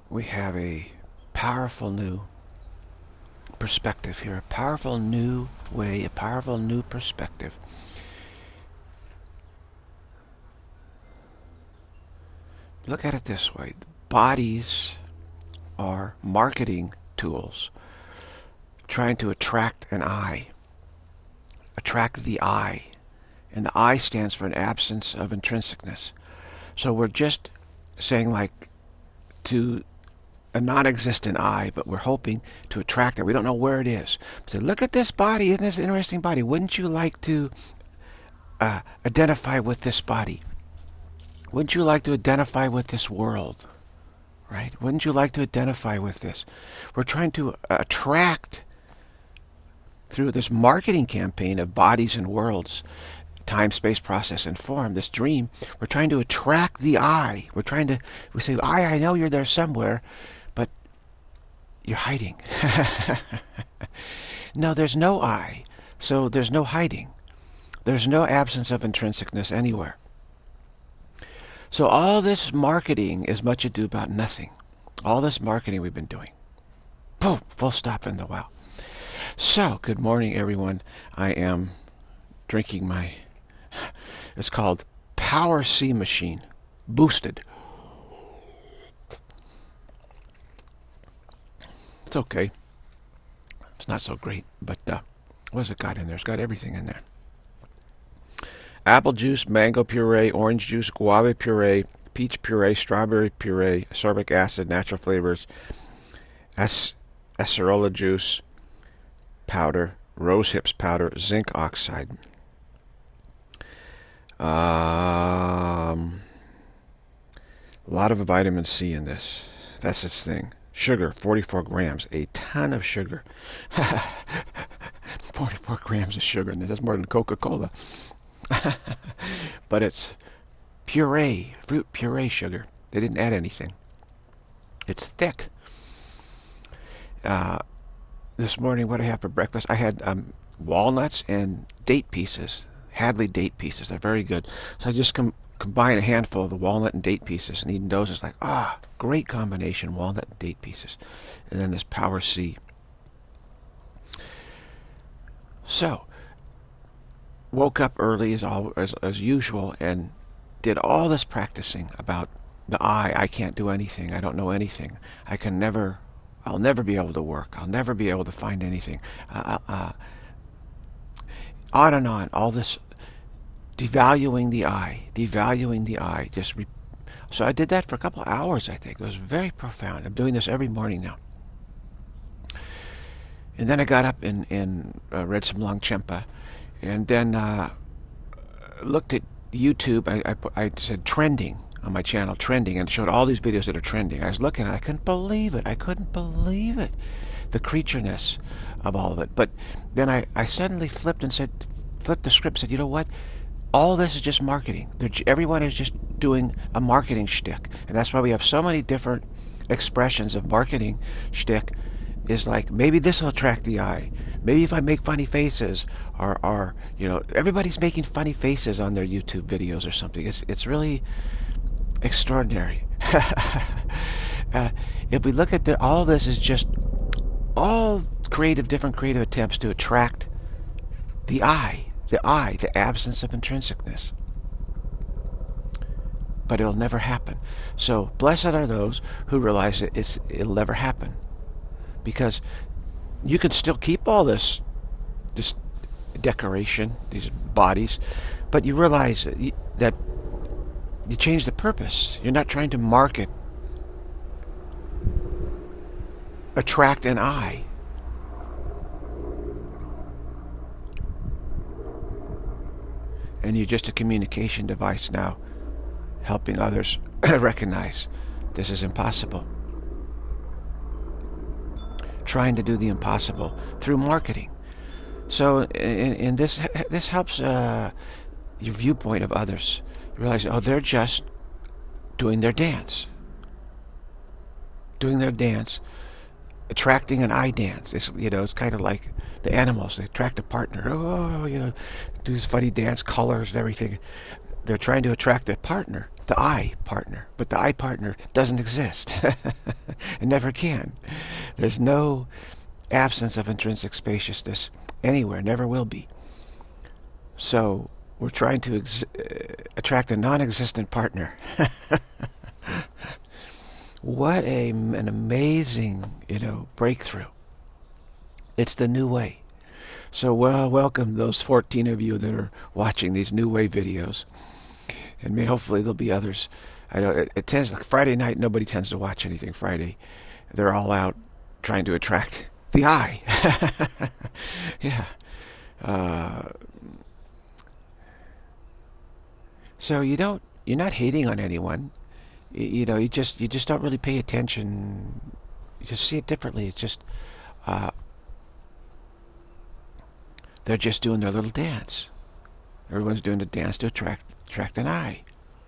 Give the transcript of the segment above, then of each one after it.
we have a powerful new perspective here, a powerful new way, a powerful new perspective. Look at it this way. Bodies are marketing tools trying to attract an eye, attract the eye. And the I stands for an absence of intrinsicness. So we're just saying, like, to a non-existent I, but we're hoping to attract it. We don't know where it is. So look at this body. Isn't this an interesting body? Wouldn't you like to identify with this body? Wouldn't you like to identify with this world? Right? Wouldn't you like to identify with this? We're trying to attract, through this marketing campaign of bodies and worlds, time, space, process, and form, this dream, we're trying to attract the I. We say, I know you're there somewhere, but you're hiding. No, there's no I, so there's no hiding. There's no absence of intrinsicness anywhere. So all this marketing is much ado about nothing. All this marketing we've been doing. Boom, full stop in the wow. So, good morning, everyone. I am drinking my, it's called Power C Machine, boosted. It's okay. It's not so great, but what's it got in there? It's got everything in there. Apple juice, mango puree, orange juice, guava puree, peach puree, strawberry puree, ascorbic acid, natural flavors, acerola juice powder, rose hips powder, zinc oxide. A lot of vitamin C in this. That's its thing. Sugar, 44 grams. A ton of sugar. 44 grams of sugar in this. That's more than Coca-Cola. But it's puree, fruit puree sugar. They didn't add anything. It's thick. This morning, what I had for breakfast, I had walnuts and date pieces. Hadley date pieces. They're very good. So I just combine a handful of the walnut and date pieces, and eating those is like, great combination, walnut and date pieces. And then this Power C. So, woke up early as usual and did all this practicing about the I can't do anything. I don't know anything. I'll never be able to work. I'll never be able to find anything. On and on. All this devaluing the I. So I did that for a couple of hours, I think. It was very profound. I'm doing this every morning now. And then I got up and read some Longchenpa. And then looked at YouTube. I said trending on my channel, trending, and showed all these videos that are trending. I was looking at it. I couldn't believe it. The creatureness of all of it. But then I suddenly flipped the script, said, you know what? All this is just marketing. Everyone is just doing a marketing shtick. And that's why we have so many different expressions of marketing shtick. Is like, maybe this will attract the eye. Maybe if I make funny faces, or everybody's making funny faces on their YouTube videos or something. It's really extraordinary. If we look at all this is just all different creative attempts to attract the the absence of intrinsicness. But it'll never happen. So blessed are those who realize that it'll never happen. Because you can still keep all this decoration, these bodies, but you realize that you change the purpose. You're not trying to market, attract an I. And you're just a communication device now, helping others recognize this is impossible. Trying to do the impossible through marketing. So, and this helps your viewpoint of others. You realize, they're just doing their dance. Attracting an I dance. It's kind of like the animals. They attract a partner. Do this funny dance, colors and everything. They're trying to attract a partner, the I partner. But the I partner doesn't exist. It never can. There's no absence of intrinsic spaciousness anywhere, never will be. So we're trying to attract a non-existent partner. What an amazing, breakthrough. It's the new way. So welcome those 14 of you that are watching these new way videos. And hopefully there'll be others. I know it tends, like Friday night, nobody tends to watch anything Friday. They're all out trying to attract the eye. Yeah. So you're not hating on anyone. You just don't really pay attention. You just see it differently. It's just, they're just doing their little dance. Everyone's doing a dance to attract an eye.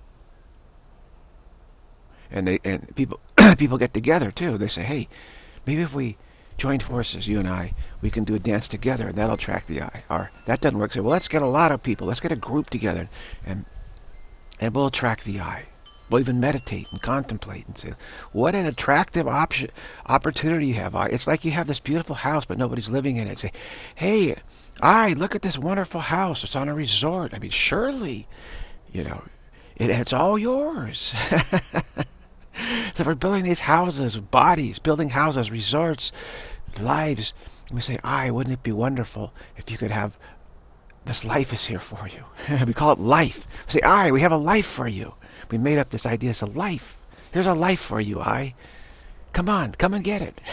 And people people get together too. They say, hey, maybe if we join forces, you and I, we can do a dance together, and that'll attract the eye. Or that doesn't work. Say, well, let's get a lot of people. Let's get a group together, and we'll attract the eye. We'll even meditate and contemplate and say, what an attractive opportunity you have. It's like you have this beautiful house, but nobody's living in it. Say, hey, look at this wonderful house. It's on a resort. I mean, surely, it's all yours. So we're building these houses, bodies, building houses, resorts, lives. And we say, wouldn't it be wonderful if you could have, this life is here for you. We call it life. We say, we have a life for you. We made up this idea. It's a life. Here's a life for you, Come on, come and get it.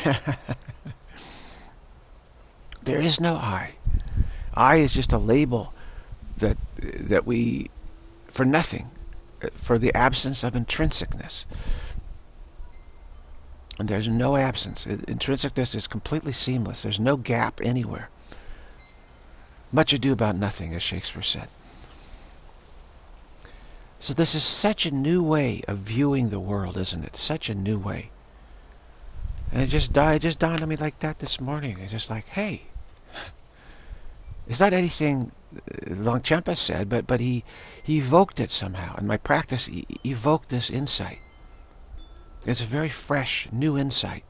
There is no I. I is just a label that we, for nothing, for the absence of intrinsicness. And there's no absence. Intrinsicness is completely seamless. There's no gap anywhere. Much ado about nothing, as Shakespeare said. So this is such a new way of viewing the world, isn't it? Such a new way. And it just dawned on me like that this morning. It's just like, hey, it's not anything Longchenpa said, but he evoked it somehow. In my practice, he evoked this insight. It's a very fresh, new insight.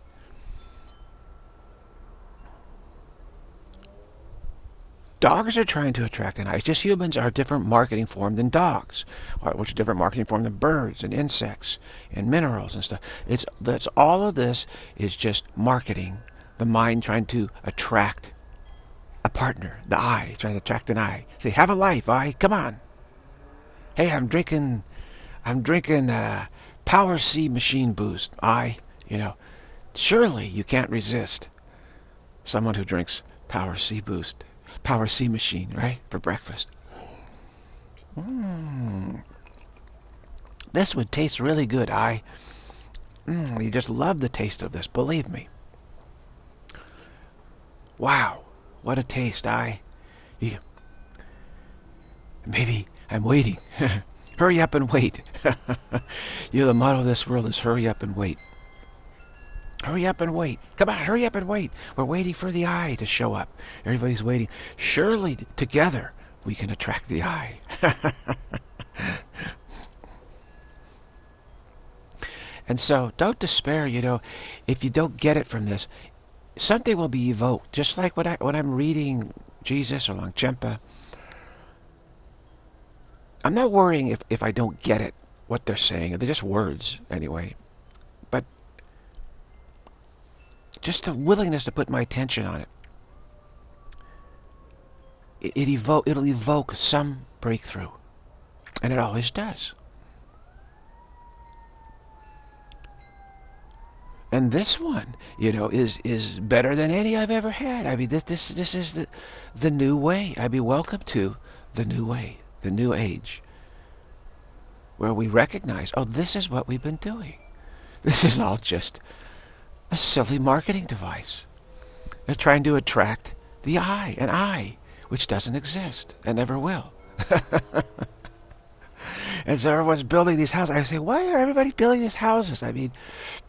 Dogs are trying to attract an eye. It's just humans are a different marketing form than dogs, which is a different marketing form than birds and insects and minerals and stuff. That's all of this is just marketing. The mind trying to attract a partner. The eye trying to attract an eye. Say, have a life, eye. Come on. Hey, I'm drinking Power C machine boost. Surely you can't resist someone who drinks Power C boost. Power C machine, right? For breakfast. This would taste really good. You just love the taste of this, believe me. Wow, what a taste. Maybe I'm waiting. Hurry up and wait. The motto of this world is hurry up and wait. Hurry up and wait. Come on, hurry up and wait. We're waiting for the eye to show up. Everybody's waiting. Surely together we can attract the eye. And so don't despair, if you don't get it from this. Something will be evoked. Just like when I'm reading Jesus or Longchenpa. I'm not worrying if I don't get it, what they're saying. They're just words anyway. But just the willingness to put my attention on it. It'll evoke some breakthrough. And it always does. And this one, is better than any I've ever had. I mean, this is the new way. Welcome to the new way, the new age, where we recognize, this is what we've been doing. This is all just a silly marketing device. They're trying to attract the eye, an eye, which doesn't exist and never will. And so everyone's building these houses. I say, why are everybody building these houses? I mean,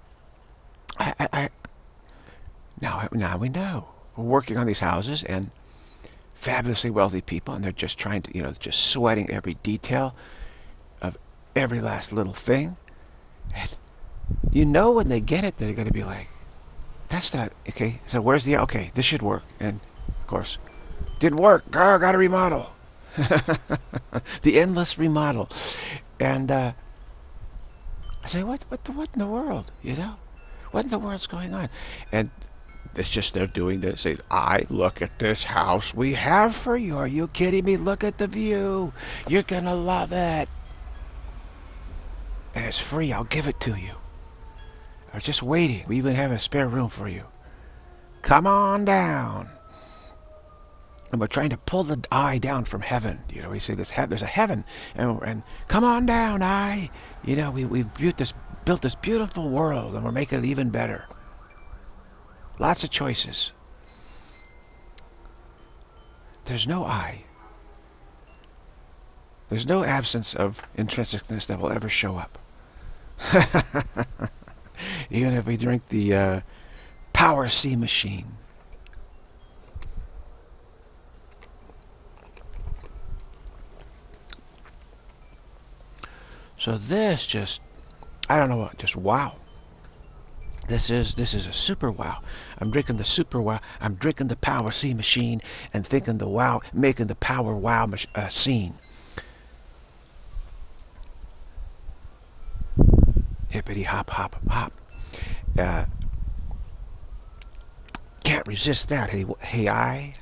now we know. We're working on these houses, and fabulously wealthy people, and they're just trying to, just sweating every detail of every last little thing. And You know when they get it, they're going to be like, that's not, okay, so where's the, okay, this should work. And, of course, didn't work. Oh, got to remodel. The endless remodel. And I say, what in the world, you know? What in the world's going on? And it's just they're doing this. Say, look at this house we have for you. Are you kidding me? Look at the view. You're going to love it. And it's free. I'll give it to you. We're just waiting. We even have a spare room for you. Come on down. And we're trying to pull the eye down from heaven. You know, we say there's a heaven. And come on down, eye. You know, we've built this beautiful world, and we're making it even better. Lots of choices. There's no I. There's no absence of intrinsicness that will ever show up. Even if we drink the Power C machine. So this just, I don't know what, just wow. This is a super wow. I'm drinking the super wow. I'm drinking the Power C machine and thinking the wow, making the Power wow scene. Hippity hop hop hop. Can't resist that. Hey, I.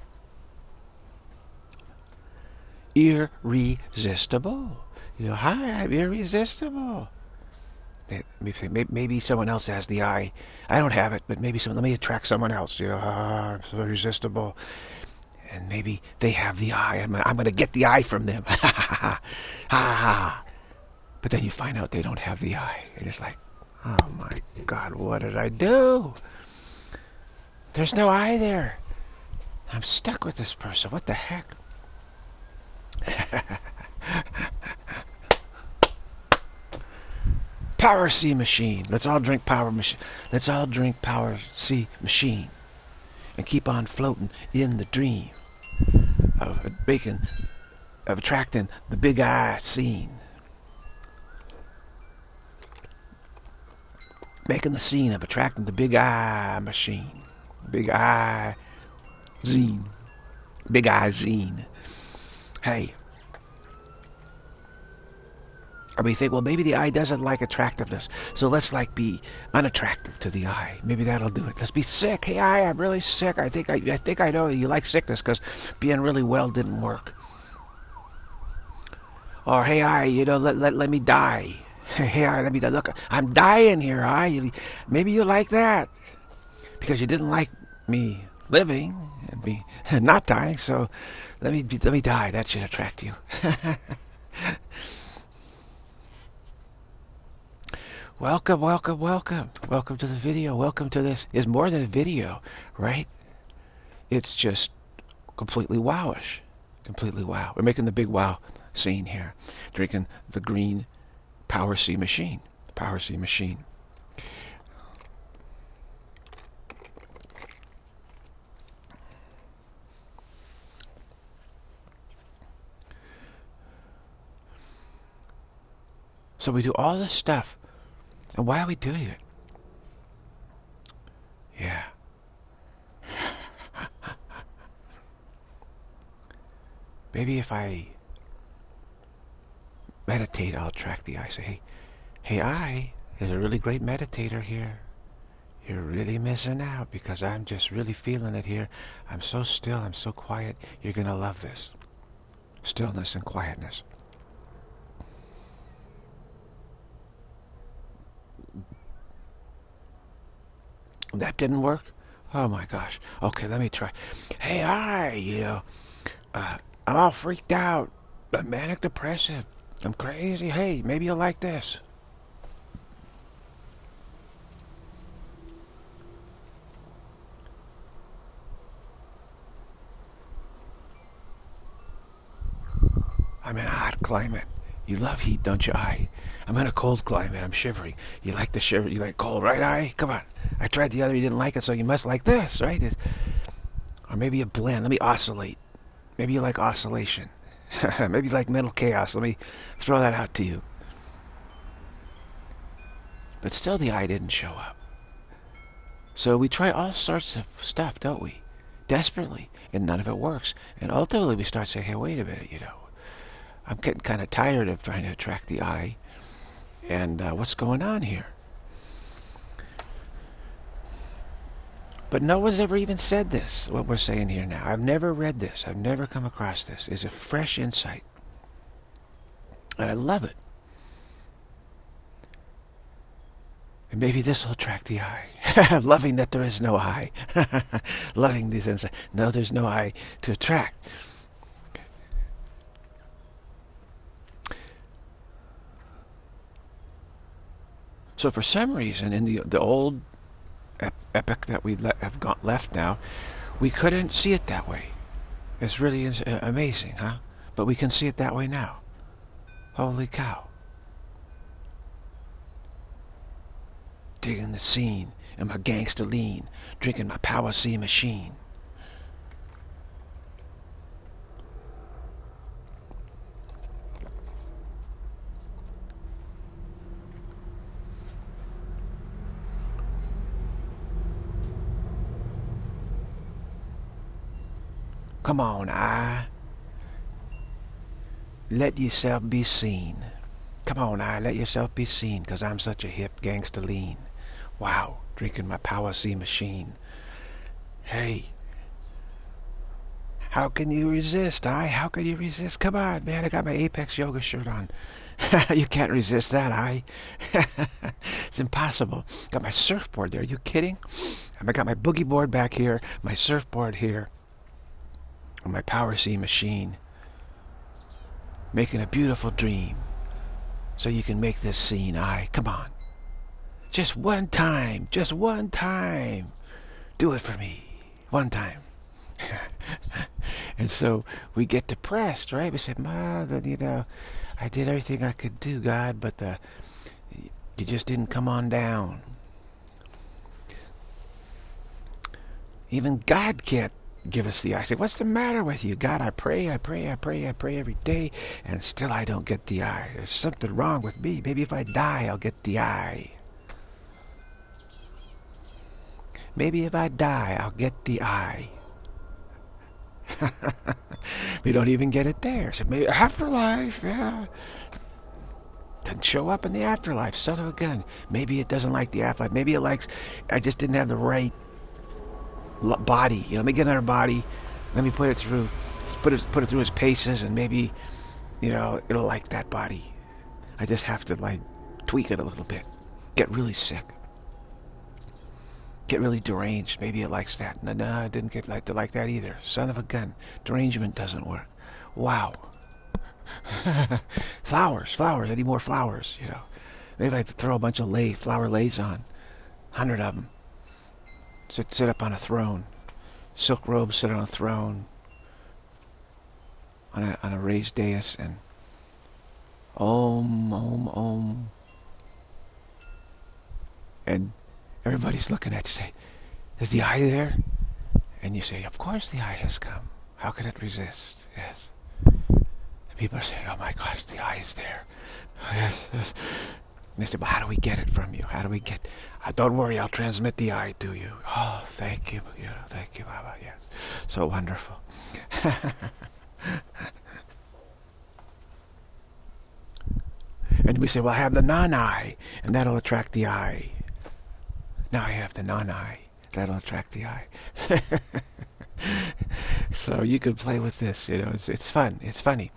Irresistible. You know, hi, I'm irresistible. Maybe someone else has the eye. I don't have it, but maybe let me attract someone else. You know, I'm so irresistible. And maybe they have the eye. I'm going to get the eye from them. Ha ha. But then you find out they don't have the eye. And it's like, oh my God, what did I do? There's no eye there. I'm stuck with this person. What the heck? Power C machine. Let's all drink Power machine. Let's all drink Power C machine, and keep on floating in the dream of attracting the big eye scene, making the scene of attracting the big eye machine, big eye zine, big eye zine. Hey. Or we think, well, maybe the eye doesn't like attractiveness, so let's be unattractive to the eye. Maybe that'll do it. Let's be sick. Hey, eye, I'm really sick. I think I know you like sickness because being really well didn't work. Or hey, eye, you know, let me die. Hey, eye, let me die. Look, I'm dying here, eye. Maybe you like that because you didn't like me living and me not dying. So let me die. That should attract you. Welcome, welcome, welcome. Welcome to the video. Welcome to this. It's more than a video, right? It's just completely wowish. Completely wow. We're making the big wow scene here. Drinking the green Power C machine. Power C machine. So we do all this stuff. And why are we doing it? Yeah. Maybe if I meditate, I'll attract the eye. Say, hey, eye, there's a really great meditator here. You're really missing out because I'm just really feeling it here. I'm so still, I'm so quiet. You're going to love this. Stillness and quietness. That didn't work? Oh my gosh. Okay, let me try. Hey, you know, I'm all freaked out. I'm manic depressive. I'm crazy. Hey, maybe you'll like this. I'm in a hot climate. You love heat, don't you, eye? I'm in a cold climate. I'm shivering. You like the shiver? You like cold, right, eye? Come on. I tried the other. You didn't like it, so you must like this, right? Or maybe a blend. Let me oscillate. Maybe you like oscillation. Maybe you like mental chaos. Let me throw that out to you. But still the eye didn't show up. So we try all sorts of stuff, don't we? Desperately, and none of it works. And ultimately we start saying, hey, wait a minute, I'm getting kind of tired of trying to attract the eye. And what's going on here? But no one's ever even said this, what we're saying here now. I've never read this. I've never come across this. It's a fresh insight. And I love it. And maybe this will attract the eye. Loving that there is no eye. Loving these insights. No, there's no eye to attract. So for some reason, in the old epic that we have left now, we couldn't see it that way. It's really amazing, huh? But we can see it that way now. Holy cow. Digging the scene in my gangster lean, drinking my Power C machine. Come on, eye. Let yourself be seen. Come on, eye, let yourself be seen, 'cause I'm such a hip gangster lean. Wow, drinking my Power C machine. Hey, how can you resist, eye? How can you resist? Come on, man, I got my Apex Yoga shirt on. You can't resist that, eye. It's impossible. Got my surfboard there. Are you kidding? I got my boogie board back here, my surfboard here. My Power C machine, making a beautiful dream, so you can make this scene. Come on, just one time, do it for me, one time. And so we get depressed, right? We say, I did everything I could do, God, but you just didn't come on down. Even God can't give us the eye. I say, what's the matter with you? God, I pray every day, and still I don't get the eye. There's something wrong with me. Maybe if I die, I'll get the eye. Maybe if I die, I'll get the eye. We don't even get it there. So maybe afterlife, yeah. Doesn't show up in the afterlife, son of a gun. Maybe it doesn't like the afterlife. Maybe it likes, I just didn't have the right body. Let me get another body, let me put it through its paces, and maybe it'll like that body. I just have to like tweak it a little bit, get really sick, get really deranged. Maybe it likes that. No, I didn't get like that either. Son of a gun. Derangement doesn't work. Wow. Flowers. I need more flowers. Maybe I throw a bunch of flower lays on, 100 of them. Sit up on a throne. Silk robes, sit on a throne. On a raised dais, and Om, Om, Om. And everybody's looking at you, say, is the eye there? And you say, of course the eye has come. How can it resist? Yes. And people are saying, oh my gosh, the eye is there. Yes. And they say, well, how do we get it from you? How do we get... don't worry, I'll transmit the eye to you. Oh, thank you. Thank you, Baba. Yes. So wonderful. And we say, well, I have the non-eye, and that'll attract the eye. Now I have the non-eye. That'll attract the eye. So you can play with this. It's fun. It's funny.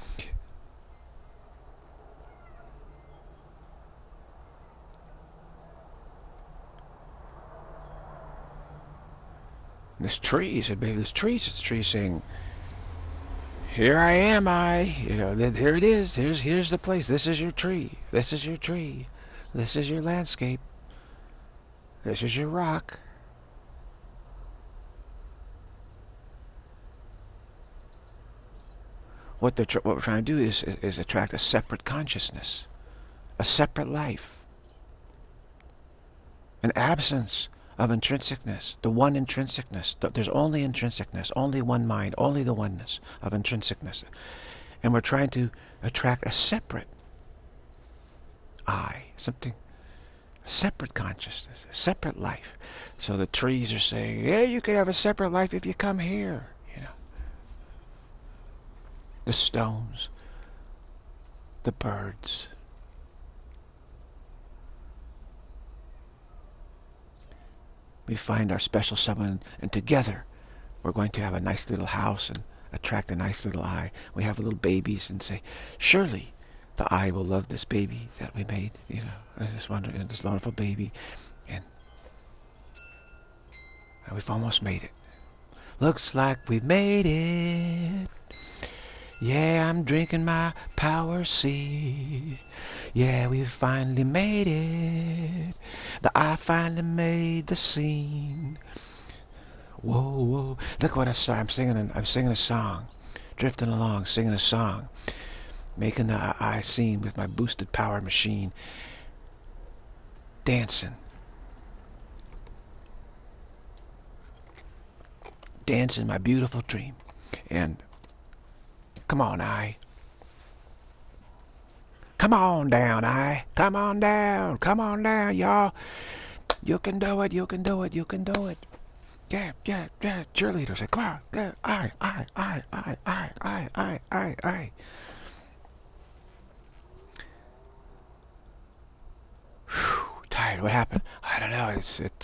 There's trees, and maybe there's trees. It's trees saying, here I am, here it is. Here's the place. This is your tree. This is your tree. This is your landscape. This is your rock. What we're trying to do is attract a separate consciousness, a separate life, an absence of intrinsicness, the one intrinsicness. There's only intrinsicness, only one mind, only the oneness of intrinsicness. And we're trying to attract a separate I, something, A separate consciousness, a separate life. So the trees are saying, yeah, you can have a separate life if you come here. You know, the stones, the birds. We find our special someone, and together we're going to have a nice little house and attract a nice little eye. We have little babies and say, surely the eye will love this baby that we made. You know, this wonderful baby, and we've almost made it. Looks like we've made it. Yeah, I'm drinking my power seed. Yeah, we finally made it. The eye finally made the scene. Whoa, whoa! Look what I saw. I'm singing a song, drifting along, singing a song, making the eye scene with my boosted power machine, dancing my beautiful dream. And come on, eye. Come on down, eye. Come on down. Come on down, y'all. You can do it. You can do it. You can do it. Yeah, yeah, yeah. Cheerleaders say, come on. Yeah, eye. Whew, tired. What happened? I don't know.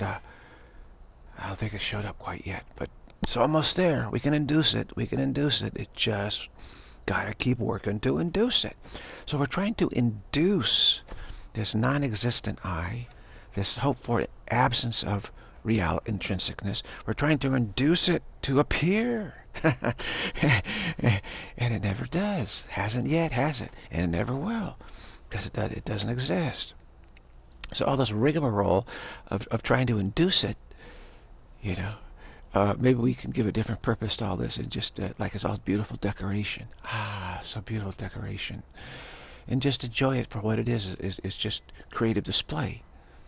I don't think it showed up quite yet, but it's almost there. We can induce it. We can induce it. It just gotta keep working to induce it. So we're trying to induce this non-existent I, this hope for absence of real intrinsicness. We're trying to induce it to appear. And it never does. Hasn't yet, has it? And it never will. Because it doesn't exist. So all this rigmarole of trying to induce it, you know, maybe we can give a different purpose to all this and just like it's all beautiful decoration. Ah, so beautiful decoration. And just enjoy it for what it is just creative display.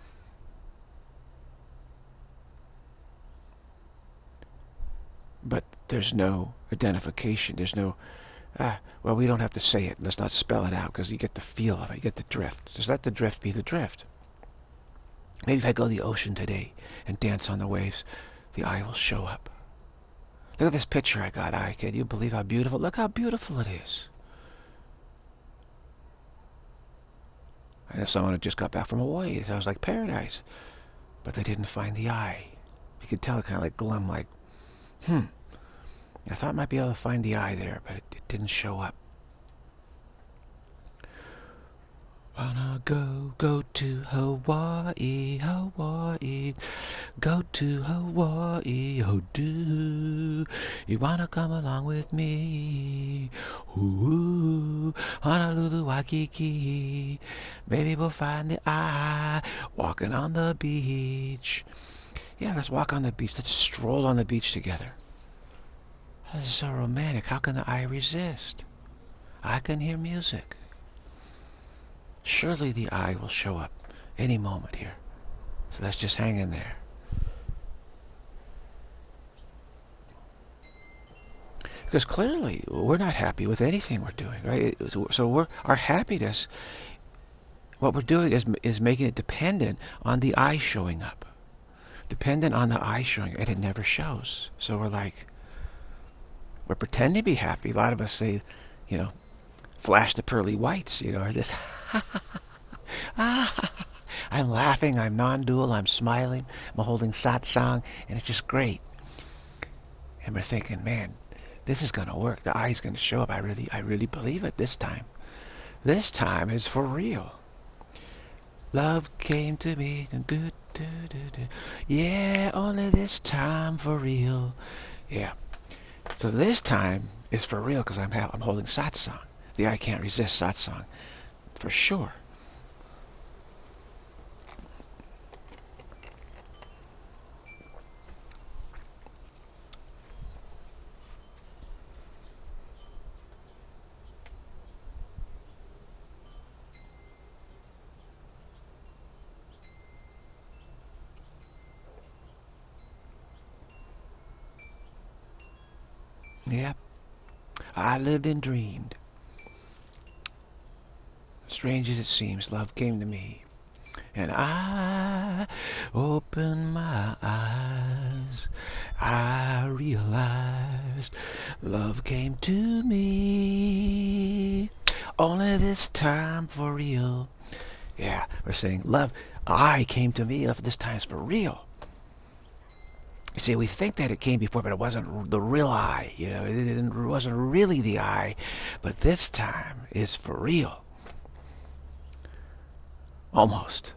But there's no identification. There's no, well, we don't have to say it. Let's not spell it out because you get the feel of it. You get the drift. Just let the drift be the drift. Maybe if I go to the ocean today and dance on the waves, the eye will show up. Look at this picture I got, eye. Can you believe how beautiful? Look how beautiful it is. I know someone who just got back from Hawaii. It sounds like paradise. But they didn't find the eye. You could tell it kind of like glum, like, I thought I might be able to find the eye there, but it didn't show up. Wanna go to Hawaii, Hawaii, go to Hawaii, oh do you wanna come along with me? Ooh, Honolulu, Waikiki, maybe we'll find the eye, walking on the beach. Yeah, let's walk on the beach, let's stroll on the beach together. This is so romantic. How can the eye resist? I can hear music. Surely the eye will show up any moment here. So let's just hang in there. Because clearly we're not happy with anything we're doing, right? So our happiness, what we're doing is making it dependent on the eye showing up. Dependent on the eye showing up, and it never shows. So we're pretending to be happy. A lot of us say, you know, flash the pearly whites, you know, or just I'm laughing, I'm non-dual, I'm smiling, I'm holding satsang, and it's just great. And we're thinking, man, this is going to work. The eye's going to show up. I really believe it this time. This time is for real. Love came to me. Yeah, only this time for real. Yeah. So this time is for real because I'm holding satsang. The eye can't resist satsang, for sure. Yep. I lived and dreamed. Strange as it seems, love came to me. And I opened my eyes, I realized love came to me, only this time for real. Yeah, we're saying love, I came to me, this time's for real. You see, we think that it came before, but it wasn't the real I. You know, it wasn't really the I, but this time is for real. Almost.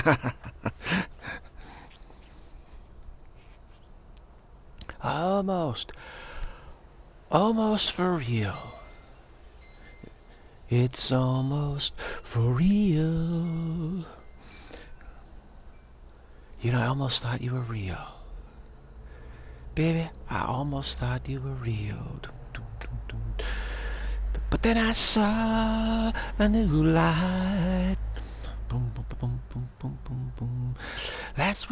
Almost. Almost for real. It's almost for real. You know, I almost thought you were real. Baby, I almost thought you were real. But then I saw a new light. Boom, boom, boom, boom, boom, boom, boom. That's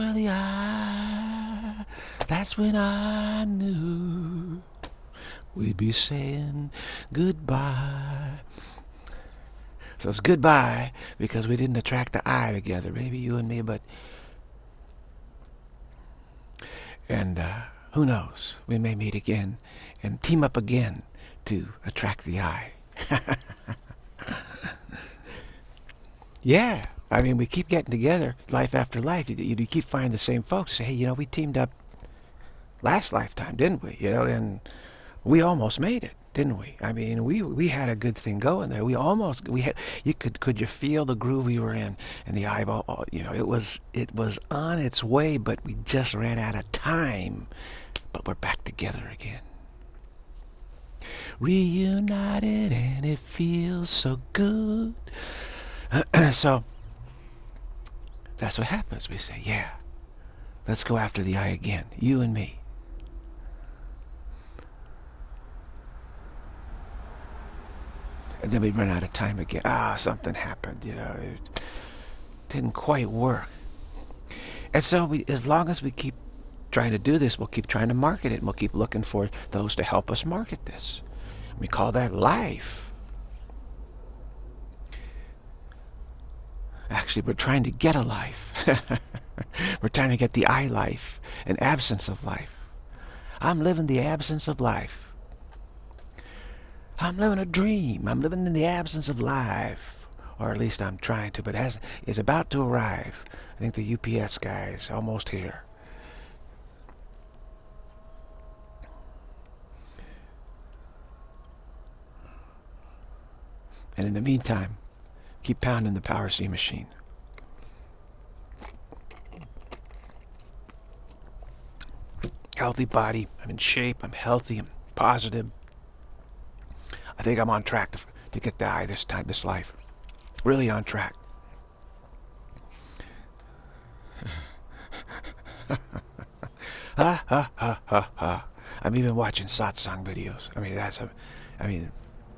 when I knew we'd be saying goodbye. So it's goodbye because we didn't attract the I together, baby, you and me, and who knows, we may meet again and team up again to attract the I. Yeah, I mean, we keep getting together life after life. You keep finding the same folks. Say, hey, you know, we teamed up last lifetime, didn't we? You know, and we almost made it, didn't we? I mean, we had a good thing going there. We had. Could you feel the groove we were in, and the eyeball? You know, it was on its way, but we just ran out of time. But we're back together again, reunited, and it feels so good. So that's what happens. We say, yeah, let's go after the I again, you and me. And then we run out of time again. Something happened, you know, it didn't quite work. And so as long as we keep trying to do this, we'll keep trying to market it, and we'll keep looking for those to help us market this. We call that life. Actually, we're trying to get a life. We're trying to get the I life, an absence of life. I'm living the absence of life. I'm living a dream. I'm living in the absence of life. Or at least I'm trying to, but it's about to arrive. I think the UPS guy is almost here. And in the meantime, keep pounding the Power C machine. Healthy body. I'm in shape. I'm healthy. I'm positive. I think I'm on track to get the I this life. Really on track. Ha ha ha ha ha. I'm even watching satsang videos. I mean,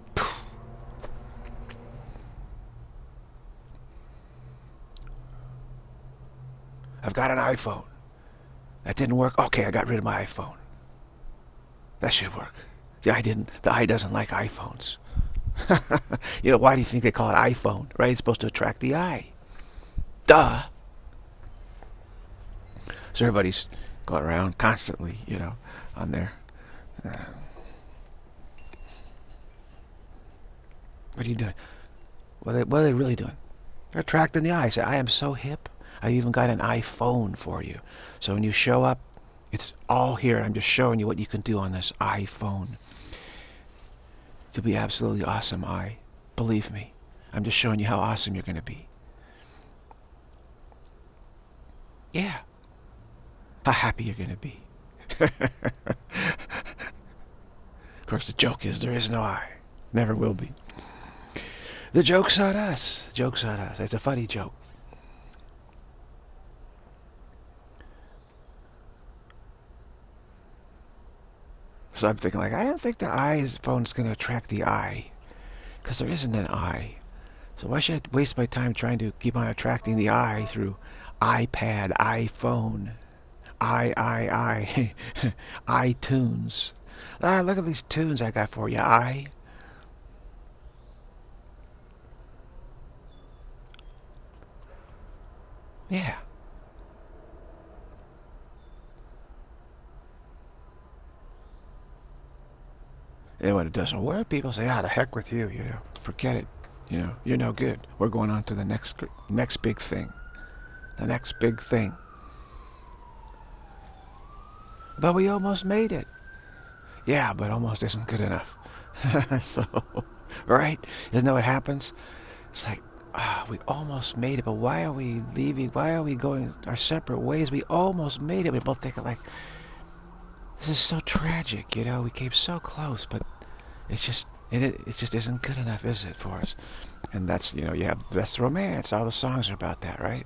I've got an iPhone. That didn't work. Okay, I got rid of my iPhone. That should work. The I doesn't like iPhones. You know, why do you think they call it iPhone? Right? It's supposed to attract the I. Duh. So everybody's going around constantly, you know, on there. What are you doing? What are they really doing? They're attracting the I. Say, I am so hip. I even got an iPhone for you. So when you show up, it's all here. I'm just showing you what you can do on this iPhone. You'll be absolutely awesome, I. Believe me. I'm just showing you how awesome you're going to be. Yeah. How happy you're going to be. Of course, the joke is there is no I. Never will be. The joke's on us. The joke's on us. It's a funny joke. So I'm thinking, like, I don't think the iPhone's going to attract the I, because there isn't an I. So why should I waste my time trying to keep on attracting the I through iPad, iPhone, iTunes? Look at these tunes I got for you, I. Yeah. And when it doesn't work, people say, "Ah, the heck with you. You know, forget it. You know, you're no good. We're going on to the next big thing. The next big thing." But we almost made it. Yeah, but almost isn't good enough. So, right? Isn't that what happens? It's like, we almost made it, but why are we leaving? Why are we going our separate ways? We almost made it. We both think like, this is so tragic, you know? We came so close, but it just isn't good enough, is it, for us? And that's, you know, that's romance. All the songs are about that, right?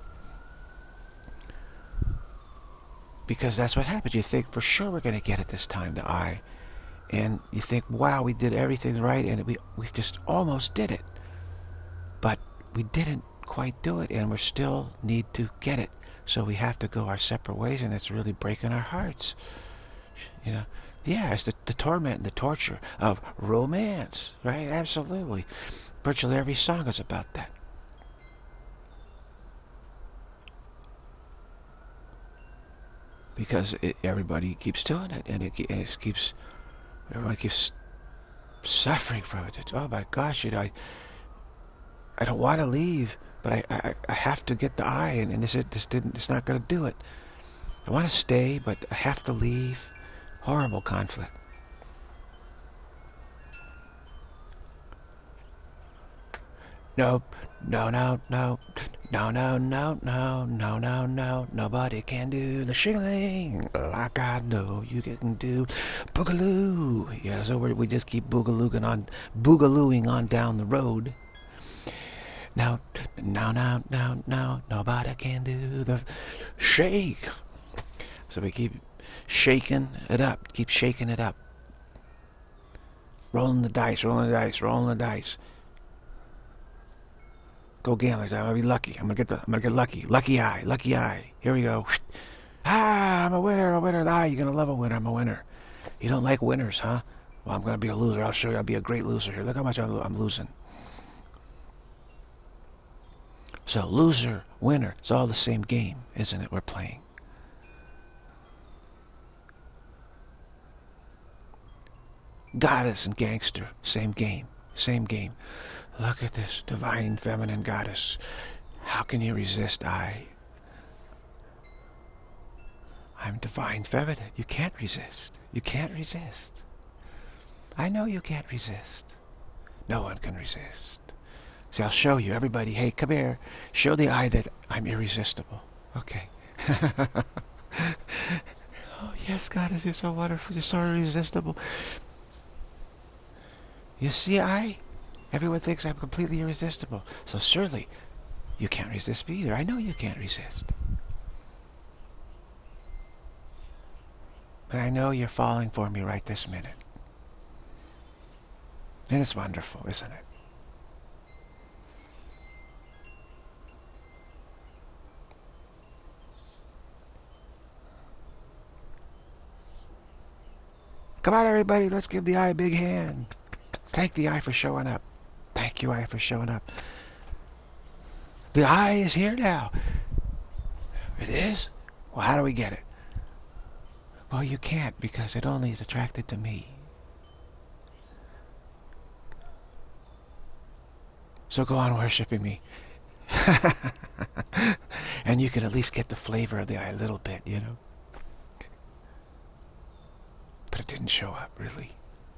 Because that's what happens. You think, for sure we're going to get it this time, the I. And you think, wow, we did everything right, and we just almost did it. But we didn't quite do it, and we still need to get it. So we have to go our separate ways, and it's really breaking our hearts. You know? Yeah, it's the torment and the torture of romance, right? Absolutely. Virtually every song is about that. Because everybody keeps doing it, and everyone keeps suffering from it. Oh my gosh, you know, I don't want to leave, but I have to get the I, and it's not going to do it. I want to stay, but I have to leave. Horrible conflict. Nope. No, no, no. No, no, no, no, no, no, no. Nobody can do the shingling like I know you can do. Boogaloo. Yeah, so we just keep boogalooing on down the road. No, no, no, no, no. Nobody can do the shake. So we keep shaking it up. Keep shaking it up. Rolling the dice, rolling the dice, rolling the dice. Go gamblers! I'm gonna be lucky. I'm gonna get lucky. Lucky eye, lucky eye. Here we go. Ah, I'm a winner, a winner. Ah, you're gonna love a winner. I'm a winner. You don't like winners, huh? Well, I'm gonna be a loser. I'll show you. I'll be a great loser here. Look how much I'm losing. So loser, winner. It's all the same game, isn't it? We're playing. Goddess and gangster, same game, same game. Look at this divine feminine goddess. How can you resist I? I'm divine feminine. You can't resist. You can't resist. I know you can't resist. No one can resist. See, I'll show you. Everybody, hey, come here. Show the I that I'm irresistible. Okay. Oh, yes, goddess, you're so wonderful. You're so irresistible. You see, everyone thinks I'm completely irresistible. So surely, you can't resist me either. I know you can't resist. But I know you're falling for me right this minute. And it's wonderful, isn't it? Come on, everybody, let's give the I a big hand. Thank the I for showing up. Thank you, I, for showing up. The I is here now. It is? Well, how do we get it? Well, you can't, because it only is attracted to me. So go on worshiping me. And you can at least get the flavor of the I a little bit, you know? But it didn't show up, really.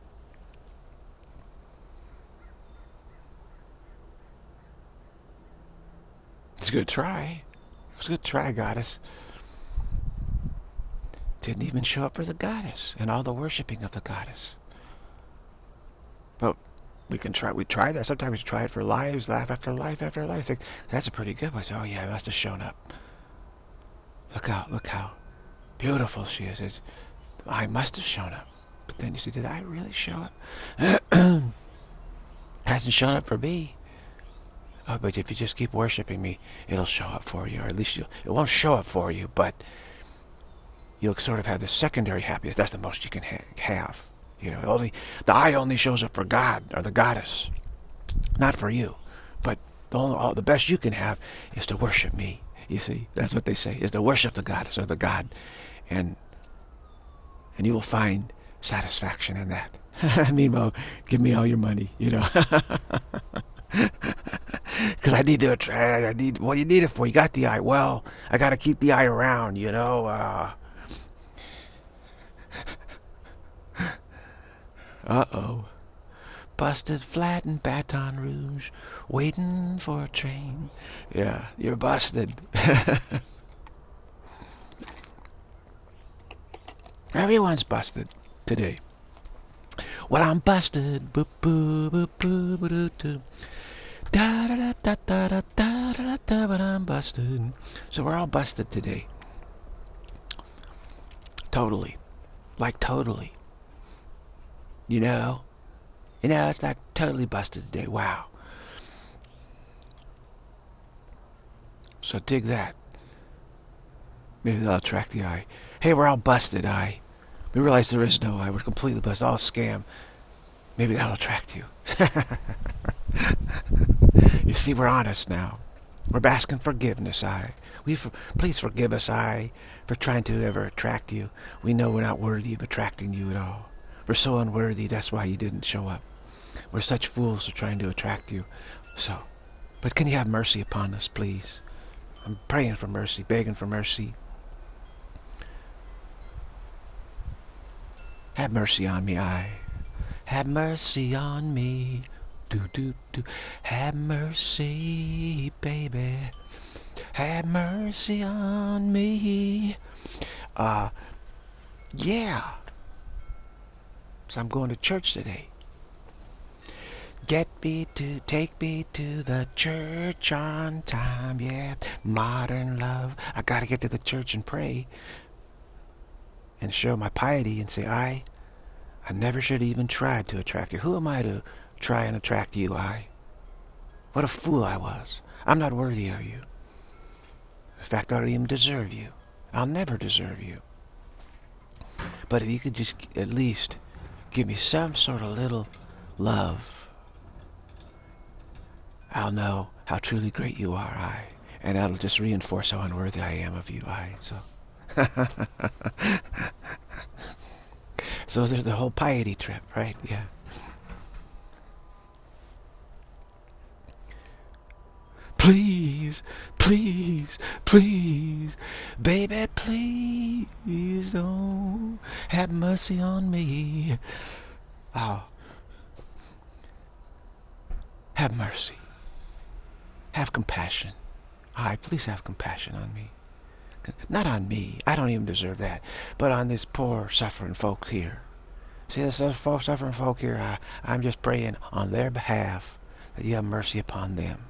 It's a good try. It's a good try, goddess. Didn't even show up for the goddess and all the worshipping of the goddess. But we can try. We try that. Sometimes we try it for lives, laugh after life after life. Think, that's a pretty good one. Oh yeah, it must have shown up. Look how beautiful she is. I must have shown up. But then you see, did I really show up? Hasn't shown up for me. Oh, but if you just keep worshiping me, it'll show up for you, or at least it won't show up for you, but you'll sort of have this secondary happiness. That's the most you can have. You know, the I only shows up for God or the goddess, not for you. But the best you can have is to worship me You see, that's what they say, is to worship the goddess or the god. And you will find satisfaction in that. Meanwhile, give me all your money, you know. Because I need to attract, what do you need it for? You got the eye. Well, I got to keep the eye around, you know. Uh-oh. Busted flat in Baton Rouge, waiting for a train. Yeah, you're busted. Everyone's busted today. Well, I'm busted. Boop, boop, boop, boop, boop, boop. Da da da da da da da da da, but I'm busted. So we're all busted today. Totally. Like totally. You know? It's like totally busted today. Wow. So dig that. Maybe that'll attract the eye. Hey, we're all busted, eye. We realize there is no eye. We're completely busted. All scam. Maybe that'll attract you. You see, we're honest now. We're asking forgiveness, eye. Please forgive us, eye, for trying to ever attract you. We know we're not worthy of attracting you at all. We're so unworthy, that's why you didn't show up. We're such fools for trying to attract you. So, but can you have mercy upon us, please? I'm praying for mercy, begging for mercy. Have mercy on me, eye. Have mercy on me. Do, do, do. Have mercy, baby. Have mercy on me. Yeah. So I'm going to church today. Take me to the church on time, yeah. Modern love. I gotta get to the church and pray. And show my piety and say, I never should have even tried to attract you. Who am I to try and attract you, I? What a fool I was. I'm not worthy of you. In fact, I don't even deserve you. I'll never deserve you. But if you could just at least give me some sort of little love, I'll know how truly great you are, I. And that'll just reinforce how unworthy I am of you, I. So there's the whole piety trip, right? Yeah. Please, please, please, baby, please don't have mercy on me. Oh, have mercy. Have compassion. Please have compassion on me. Not on me. I don't even deserve that. But on this poor suffering folk here. See, this suffering folk here, I'm just praying on their behalf that you have mercy upon them.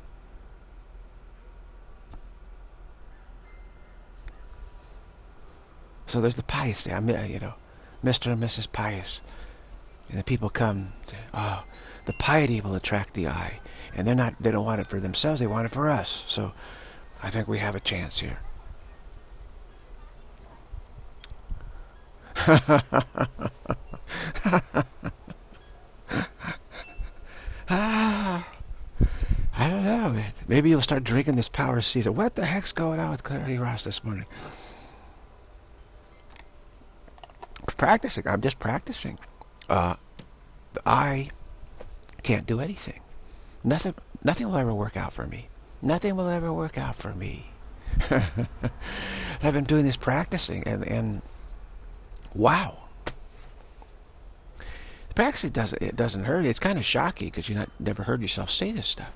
So there's the pious thing, you know, Mr. and Mrs. Pious. And the people come, say, oh, the piety will attract the eye. And they don't want it for themselves, they want it for us. So I think we have a chance here. I don't know, man. Maybe you'll start drinking this Power Season. What the heck's going on with Clarity Ross this morning? Practicing. I'm just practicing. I can't do anything. Nothing will ever work out for me. Nothing will ever work out for me. I've been doing this practicing, and wow. The practicing doesn't hurt. It's kind of shocking because you never heard yourself say this stuff.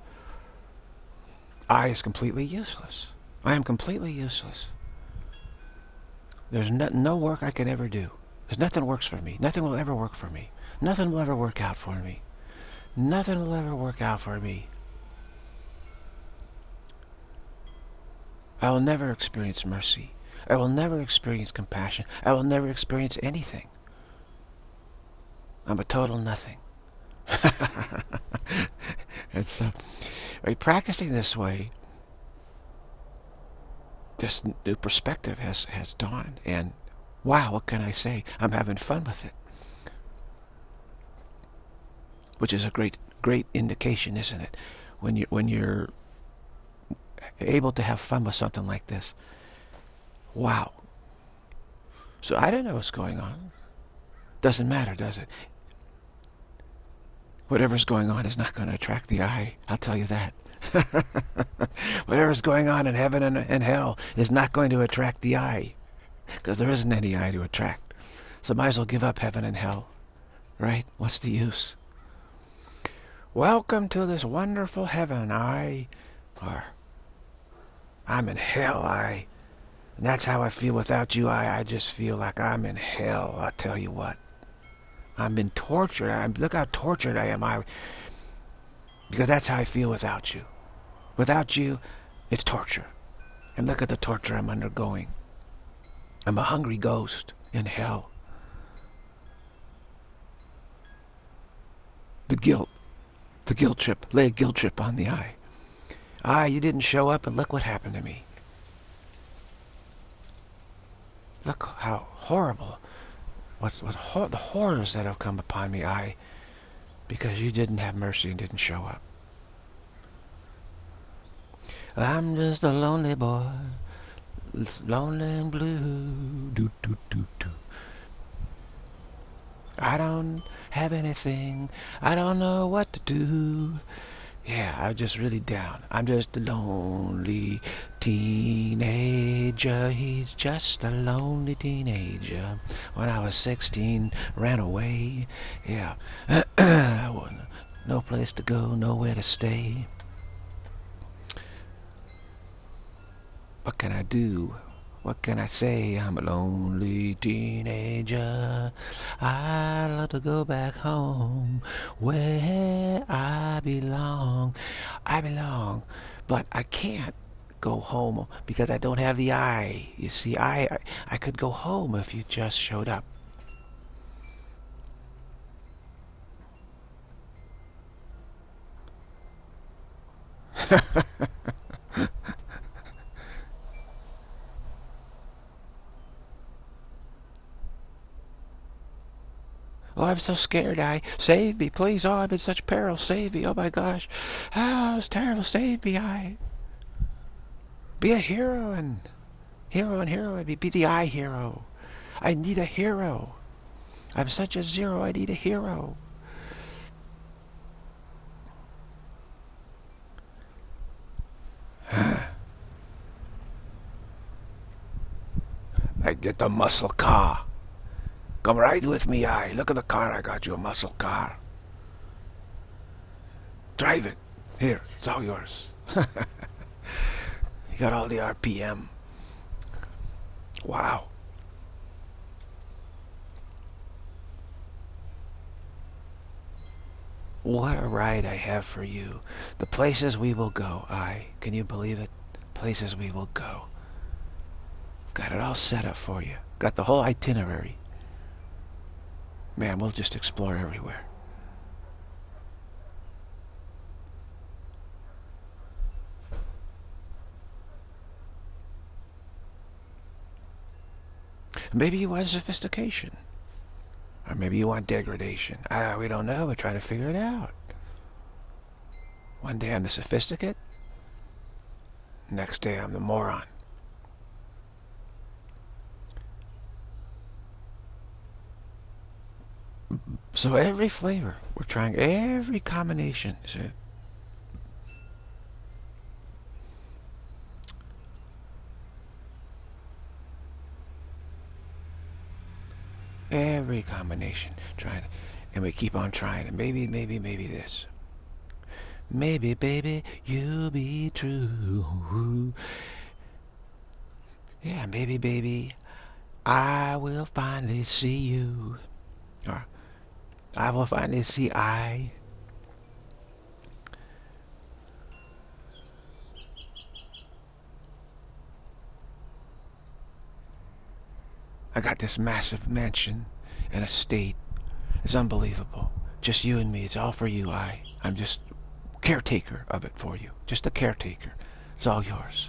I is completely useless. I am completely useless. There's no work I can ever do. There's nothing works for me. Nothing will ever work for me. Nothing will ever work out for me. Nothing will ever work out for me. I will never experience mercy. I will never experience compassion. I will never experience anything. I'm a total nothing. And so, practicing this way, this new perspective has dawned. And wow, what can I say? I'm having fun with it. Which is a great indication, isn't it? When you're able to have fun with something like this. Wow. So I don't know what's going on. Doesn't matter, does it? Whatever's going on is not going to attract the eye. I'll tell you that. Whatever's going on in heaven and hell is not going to attract the eye, because there isn't any eye to attract. So might as well give up heaven and hell, right? What's the use? Welcome to this wonderful heaven, or I'm in hell, and that's how I feel without you, I just feel like I'm in hell. I'll tell you what. I'm been tortured. Look how tortured I am. Because that's how I feel without you. Without you, it's torture. And look at the torture I'm undergoing. I'm a hungry ghost in hell. The guilt trip. Lay a guilt trip on the eye. You didn't show up, and look what happened to me. Look how horrible. The horrors that have come upon me, because you didn't have mercy and didn't show up. I'm just a lonely boy, lonely and blue. Do, do, do, do. I don't have anything. I don't know what to do. Yeah, I'm just really down. I'm just a lonely teenager. He's just a lonely teenager. When I was 16, ran away. Yeah. No place to go, nowhere to stay. What can I do? What can I say? I'm a lonely teenager. I love to go back home where I belong. But I can't go home because I don't have the eye. You see, I could go home if you just showed up. Oh, I'm so scared. Save me, please. Oh, I'm in such peril. Save me. Oh my gosh. Oh, it's terrible. Save me. Be a hero and heroine. Be the eye hero. I need a hero. I'm such a zero. I need a hero. I get the muscle car. Come ride with me, Look at the car. I got you, a muscle car. Drive it. Here, it's all yours. You got all the RPM. Wow. What a ride I have for you. The places we will go, can you believe it? Places we will go. I've got it all set up for you. Got the whole itinerary. Man, we'll just explore everywhere. Maybe you want sophistication. Or maybe you want degradation. We don't know. We're trying to figure it out. One day I'm the sophisticate. Next day I'm the moron. So every flavor, we're trying every combination. See? Every combination, trying, and we keep on trying. And maybe this. Maybe, baby, you'll be true. Yeah, maybe, baby, I will finally see you. Or I will finally see I got this massive mansion and estate. It's unbelievable. Just you and me. It's all for you. I'm just caretaker of it for you. Just a caretaker. It's all yours.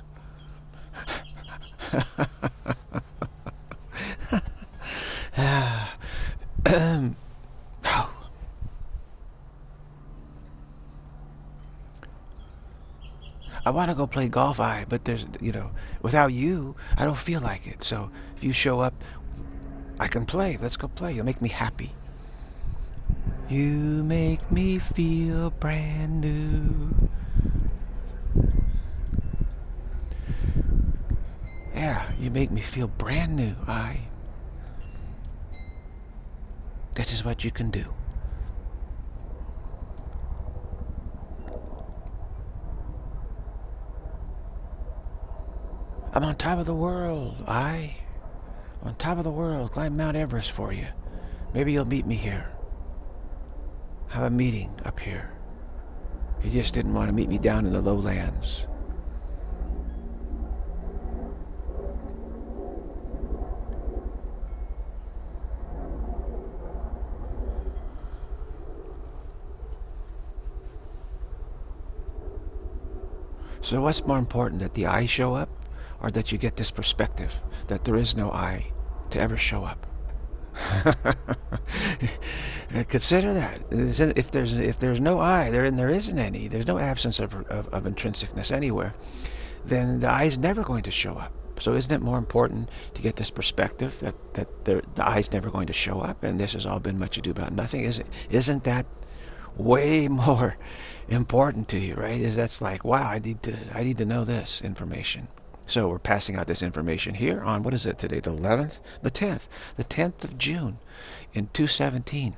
I want to go play golf, but there's, without you, I don't feel like it. So if you show up, I can play. Let's go play. You'll make me happy. You make me feel brand new. Yeah, you make me feel brand new. This is what you can do. I'm on top of the world. On top of the world. Climb Mount Everest for you. Maybe you'll meet me here. Have a meeting up here. You just didn't want to meet me down in the lowlands. So what's more important, that the I show up, or that you get this perspective that there is no I to ever show up? Consider that. If there's no I, there isn't any. There's no absence of intrinsicness anywhere. Then the I is never going to show up. So isn't it more important to get this perspective that the I is never going to show up, and this has all been much ado about nothing? Isn't that way more important to you, right? That's like, wow, I need to know this information. So we're passing out this information here on, what is it today, the 11th? The 10th of June in 217.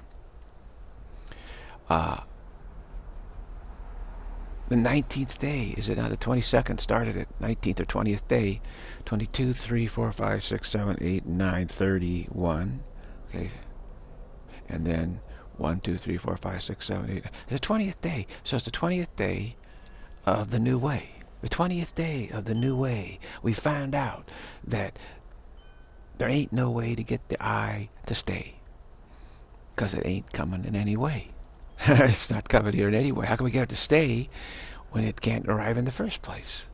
The 19th day, is it now? The 22nd started at 19th or 20th day. 22, 3, 4, 5, 6, 7, 8, 9, 31. Okay. And then 1, 2, 3, 4, 5, 6, 7, 8. It's the 20th day. So it's the 20th day of the new way. The 20th day of the new way. We found out that there ain't no way to get the I to stay, because it ain't coming in any way. It's not coming here in any way. How can we get it to stay when it can't arrive in the first place?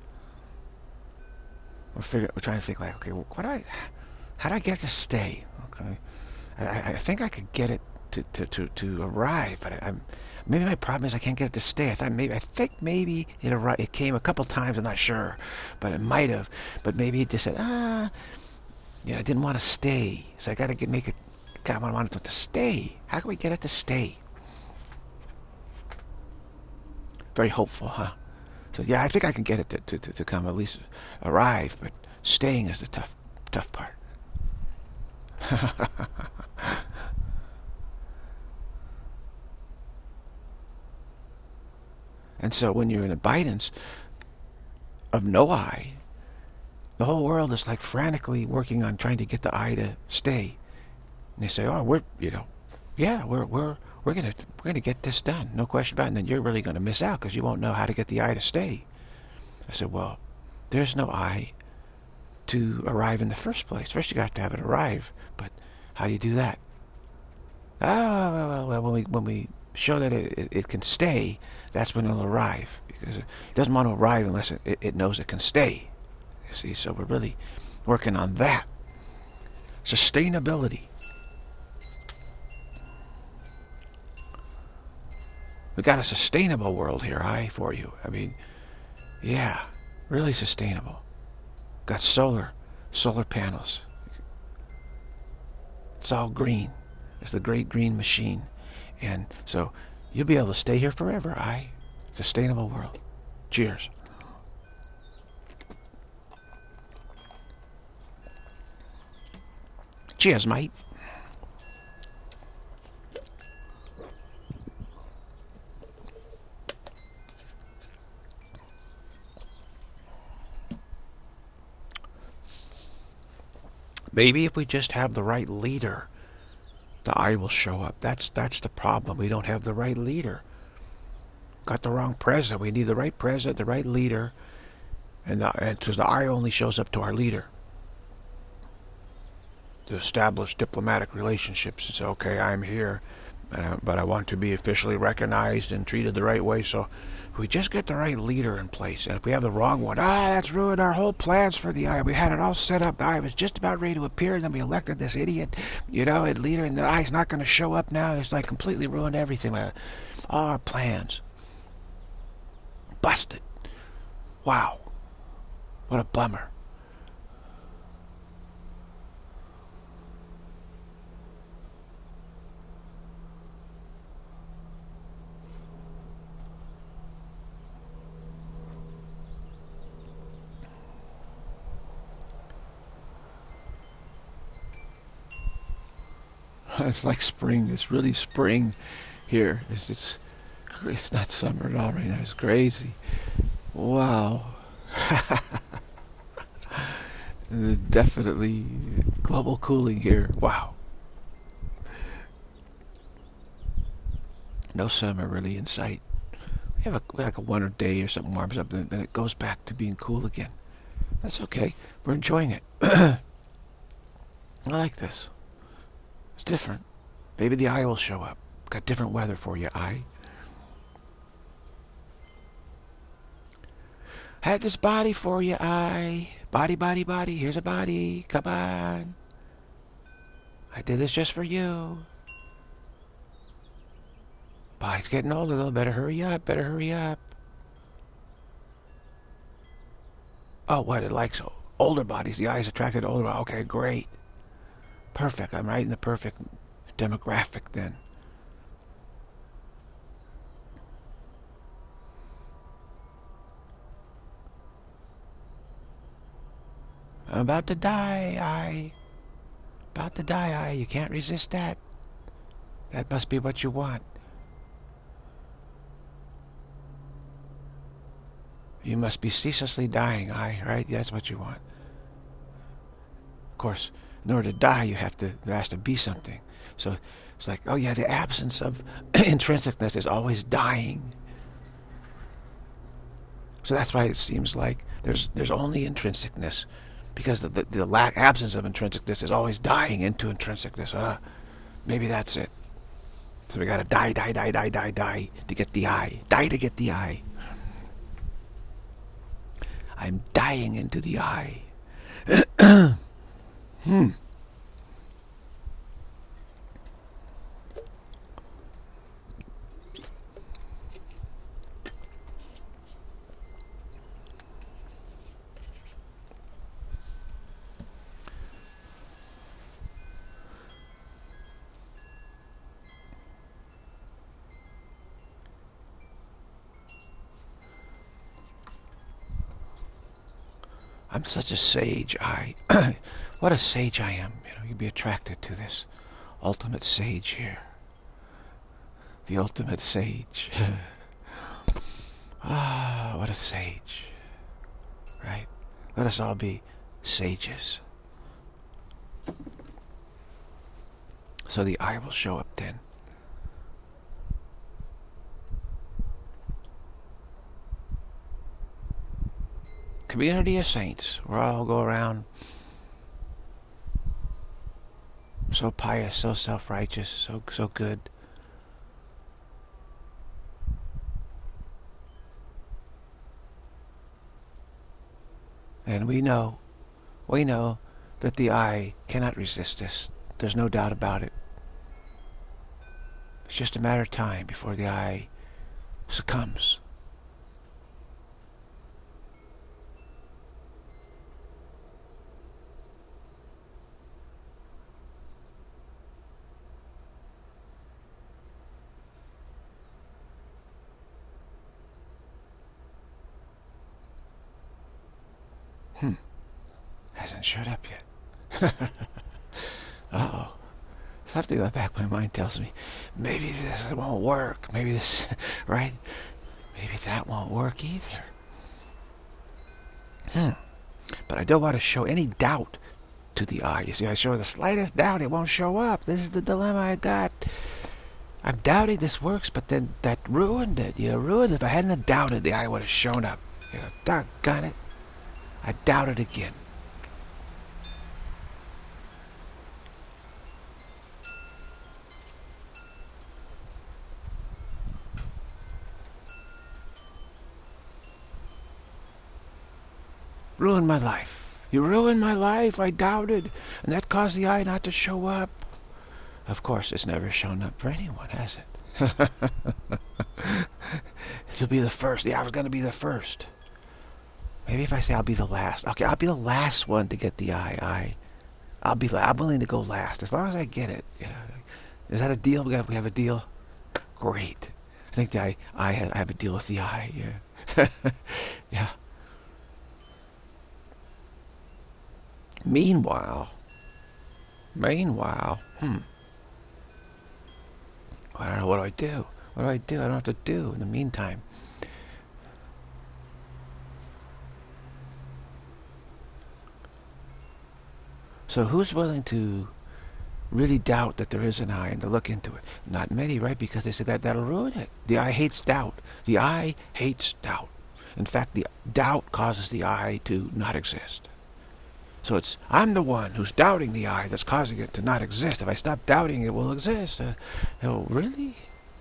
We're trying to think like, okay, how do I get it to stay? Okay, I think I could get it to arrive, but maybe my problem is I can't get it to stay. I think maybe it arrived. It came a couple times. I'm not sure, but it might have. But maybe it just said, I didn't want to stay, so I got to make it. God, I want it to stay. How can we get it to stay? Very hopeful, huh? So yeah, I think I can get it to come, at least arrive, but staying is the tough part. And so when you're in abidance of no I, the whole world is like frantically working on trying to get the I to stay. And they say, oh, we're gonna get this done, no question about it. And then you're really gonna miss out because you won't know how to get the I to stay. I said, well, there's no I to arrive in the first place. First you have to have it arrive, but how do you do that? Well, when we show that it can stay, that's when it'll arrive, because it doesn't want to arrive unless it knows it can stay. You see, so we're really working on that. Sustainability. We got a sustainable world here, for you. I mean, yeah, really sustainable. Got solar panels. It's all green. It's the great green machine. And so you'll be able to stay here forever, sustainable world. Cheers. Cheers, mate. Maybe if we just have the right leader, the I will show up. That's the problem. We don't have the right leader. Got the wrong president. We need the right president, the right leader, and because the I only shows up to our leader. To establish diplomatic relationships. It's okay, I'm here, but I want to be officially recognized and treated the right way. So if we just get the right leader in place, and if we have the wrong one, that's ruined our whole plans for the I. We had it all set up. The I was just about ready to appear, and then we elected this idiot, leader, and the I's not going to show up now. It's like completely ruined everything. All our plans. Busted. Wow. What a bummer. It's like spring. It's really spring here. It's not summer at all right now. It's crazy. Wow. Definitely global cooling here. Wow. No summer really in sight. We have like a 1 day or something warms up, then it goes back to being cool again. That's okay. We're enjoying it. I like this. It's different. Maybe the eye will show up. Got different weather for you, eye. Had this body for you, eye. Body, body, body. Here's a body. Come on. I did this just for you. Body's getting older though. Better hurry up. Better hurry up. Oh, what? It likes older bodies. The eye's attracted to older bodies. Okay, great. Perfect. I'm right in the perfect demographic then. I'm about to die, eye. About to die, eye. You can't resist that. That must be what you want. You must be ceaselessly dying, eye, right? That's what you want. Of course, in order to die, there has to be something. So it's like, oh yeah, the absence of intrinsicness is always dying. So that's why it seems like there's only intrinsicness, because the absence of intrinsicness is always dying into intrinsicness. Maybe that's it. So we gotta die to get the eye. Die to get the eye. I'm dying into the eye. I'm such a sage, what a sage I am. You know, you'd be attracted to this ultimate sage here. The ultimate sage. What a sage. Right? Let us all be sages. So the eye will show up then. Community of saints. We'll all go around so pious, so self-righteous, so good. And we know that the eye cannot resist this. There's no doubt about it. It's just a matter of time before the eye succumbs. Hasn't showed up yet. Uh-oh. Something in the back of my mind tells me, maybe this won't work. Maybe this, right? Maybe that won't work either. But I don't want to show any doubt to the eye. You see, I show the slightest doubt, it won't show up. This is the dilemma I got. I'm doubting this works, but then that ruined it. You know, ruined it. If I hadn't doubted, the eye would have shown up. You know, doggone it. I doubted again. Ruined my life. You ruined my life. I doubted. And that caused the eye not to show up. Of course, it's never shown up for anyone, has it? It'll be the first. Yeah, I was going to be the first. Maybe if I say I'll be the last. Okay, I'll be the last one to get the eye. I'm willing to go last as long as I get it. You know, is that a deal? We have a deal. Great. I think I have a deal with the eye. Yeah. Yeah. Meanwhile, I don't know, what do I do? What do I do? I don't know what to do in the meantime. So who's willing to really doubt that there is an eye and to look into it? Not many, right? Because they say that'll ruin it. The eye hates doubt. The eye hates doubt. In fact, the doubt causes the eye to not exist. So I'm the one who's doubting the eye that's causing it to not exist. If I stop doubting, it will exist. Oh, really?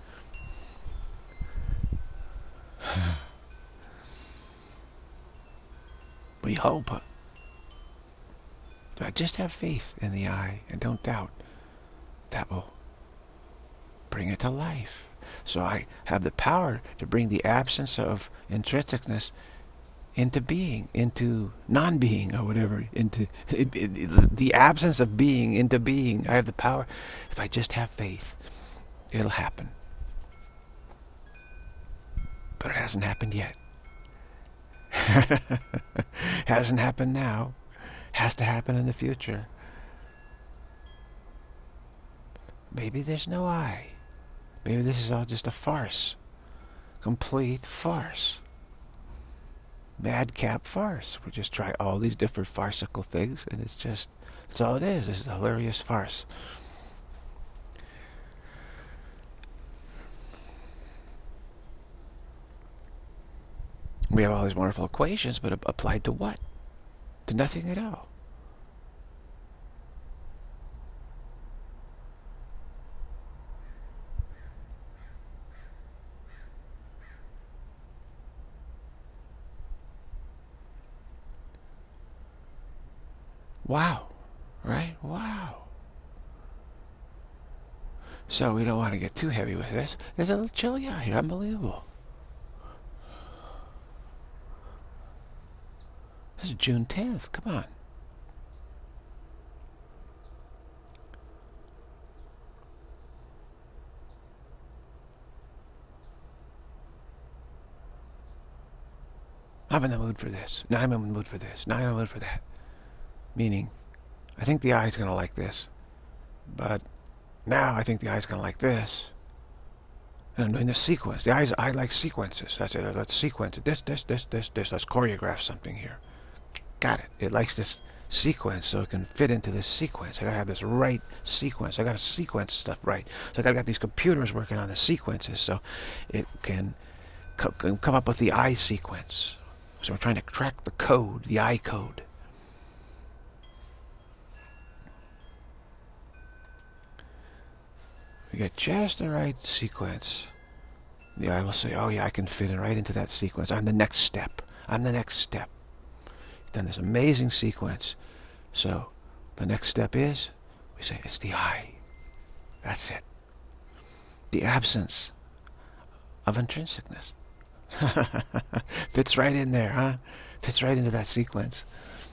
We hope. Just have faith in the eye and don't doubt. That will bring it to life. So I have the power to bring the absence of intrinsicness into being, into non-being or whatever, into the absence of being into being. I have the power. If I just have faith, it'll happen. But it hasn't happened yet. Hasn't happened now. Has to happen in the future. Maybe there's no I. Maybe this is all just a farce. Complete farce. Madcap farce. We just try all these different farcical things, and that's all it is. It's a hilarious farce. We have all these wonderful equations, but applied to what? To nothing at all. Wow. Right? Wow. So we don't want to get too heavy with this. It's a little chilly out here. Unbelievable. This is June 10th. Come on. I'm in the mood for this. Now I'm in the mood for this. Now I'm in the mood for that. Meaning, I think the eye's going to like this. But now I think the eye's going to like this. And I'm doing the sequence. The eye like sequences. That's it. Let's sequence it. This. Let's choreograph something here. Got it. It likes this sequence so it can fit into this sequence. I gotta have this right sequence. I gotta sequence stuff right. So I gotta get these computers working on the sequences so it can come up with the I sequence. So we're trying to crack the code, the I code. We get just the right sequence. The eye will say, oh yeah, I can fit it right into that sequence. I'm the next step. I'm the next step. Done this amazing sequence. So the next step is, we say, it's the I. That's it. The absence of intrinsicness. Fits right in there, huh? Fits right into that sequence.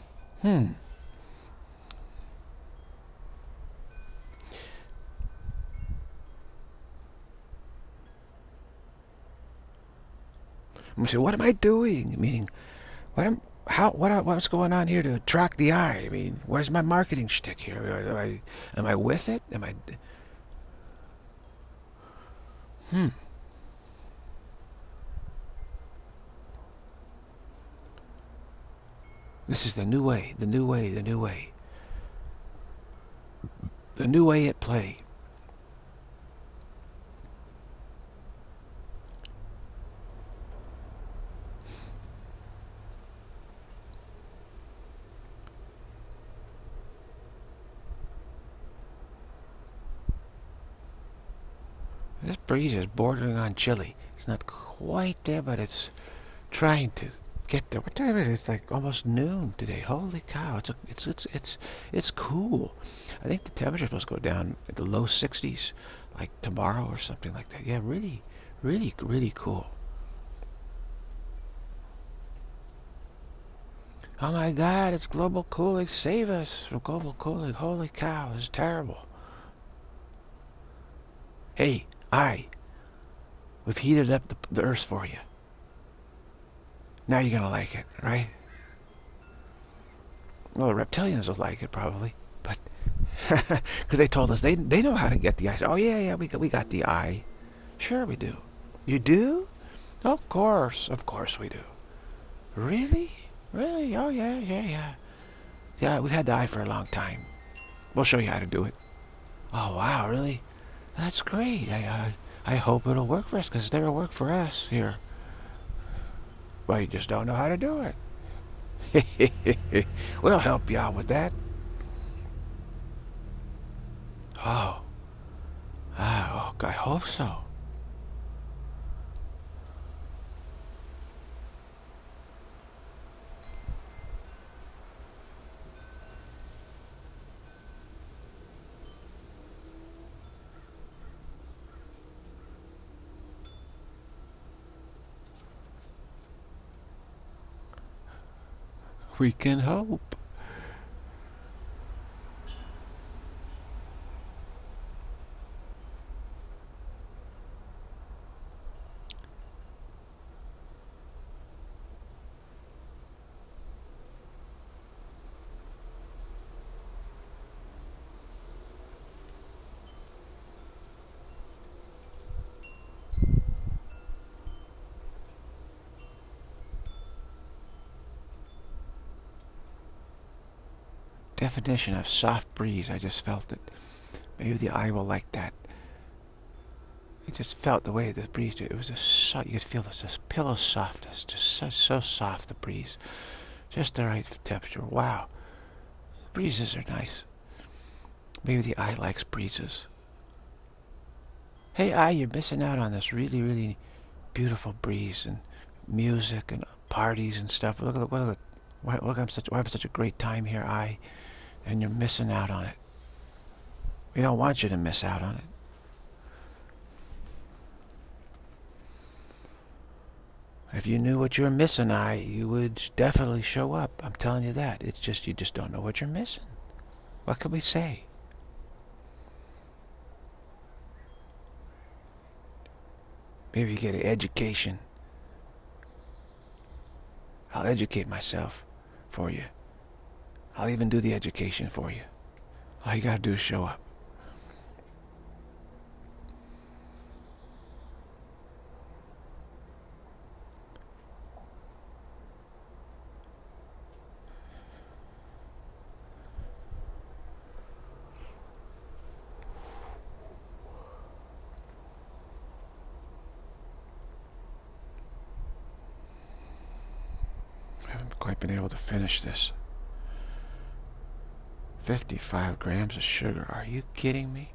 We say, what am I doing? Meaning, what's going on here to attract the eye? I mean, where's my marketing shtick here? Am I with it? Am I? This is the new way, the new way, the new way. The new way at play. This breeze is bordering on chilly. It's not quite there, but it's trying to get there. What time is it? It's like almost noon today. Holy cow! It's cool. I think the temperature's supposed to go down at the low 60s, like tomorrow or something like that. Yeah, really, really, really cool. Oh my God, it's global cooling. Save us from global cooling. Holy cow, it's terrible. Hey, we've heated up the earth for you. Now you're going to like it, right? Well, the reptilians will like it probably, but because they told us they know how to get the ice. Oh yeah, we got the eye. Sure we do. You do? Of course we do. Really? Really? Oh yeah. Yeah, we've had the eye for a long time. We'll show you how to do it. Oh wow, really? That's great. I hope it'll work for us because it's never worked for us here. Well, you just don't know how to do it. We'll help you out with that. Oh, I hope so. We can hope. Definition of soft breeze. I just felt it. Maybe the eye will like that. I just felt the way the breeze. It was just you could feel this pillow softness. Just so soft, the breeze. Just the right temperature. Wow. Breezes are nice. Maybe the eye likes breezes. Hey, eye, you're missing out on this really beautiful breeze and music and parties and stuff. Look, we're having such a great time here, eye, and you're missing out on it. We don't want you to miss out on it. If you knew what you're missing, you would definitely show up. I'm telling you that. It's just you just don't know what you're missing. What can we say? Maybe you get an education. I'll educate myself for you. I'll even do the education for you. All you gotta do is show up. I haven't quite been able to finish this. 55 grams of sugar. Are you kidding me?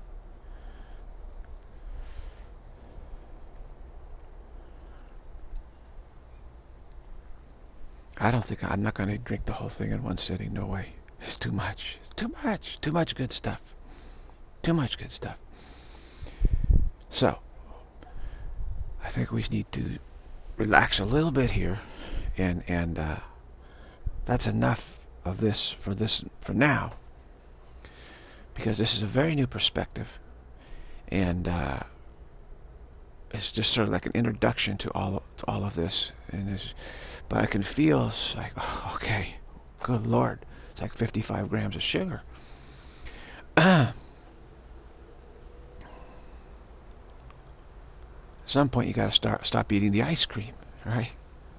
I'm not going to drink the whole thing in one sitting. No way. It's too much. It's too much. Too much good stuff. Too much good stuff. So, I think we need to relax a little bit here, and that's enough of this for now, because this is a very new perspective, and it's just sort of like an introduction to all of this, but I can feel it's like, oh, okay, good Lord, it's like 55 grams of sugar. At some point you got to stop eating the ice cream, right?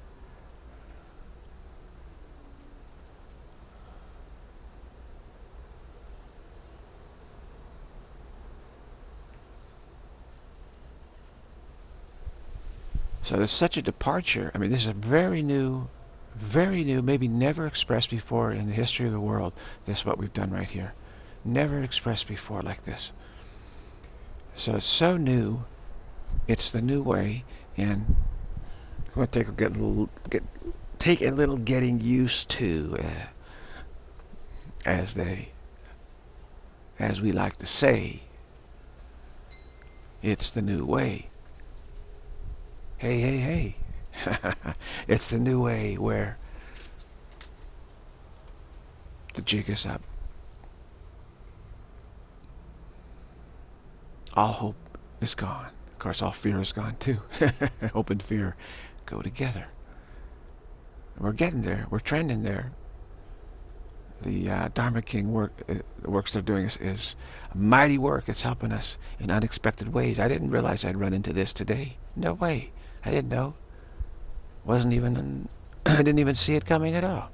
So there's such a departure. I mean, this is a very new, maybe never expressed before in the history of the world. This is what we've done right here. Never expressed before like this. So it's so new. It's the new way, and we're going to take a little getting used to, as we like to say. It's the new way. Hey. It's the new way where The jig is up. All hope is gone. Of course, all fear is gone too. Hope and fear go together. We're getting there. We're trending there. The Dharma King works they're doing is a mighty work. It's helping us in unexpected ways. I didn't realize I'd run into this today. No way. I didn't know. Wasn't even. I didn't even see it coming at all.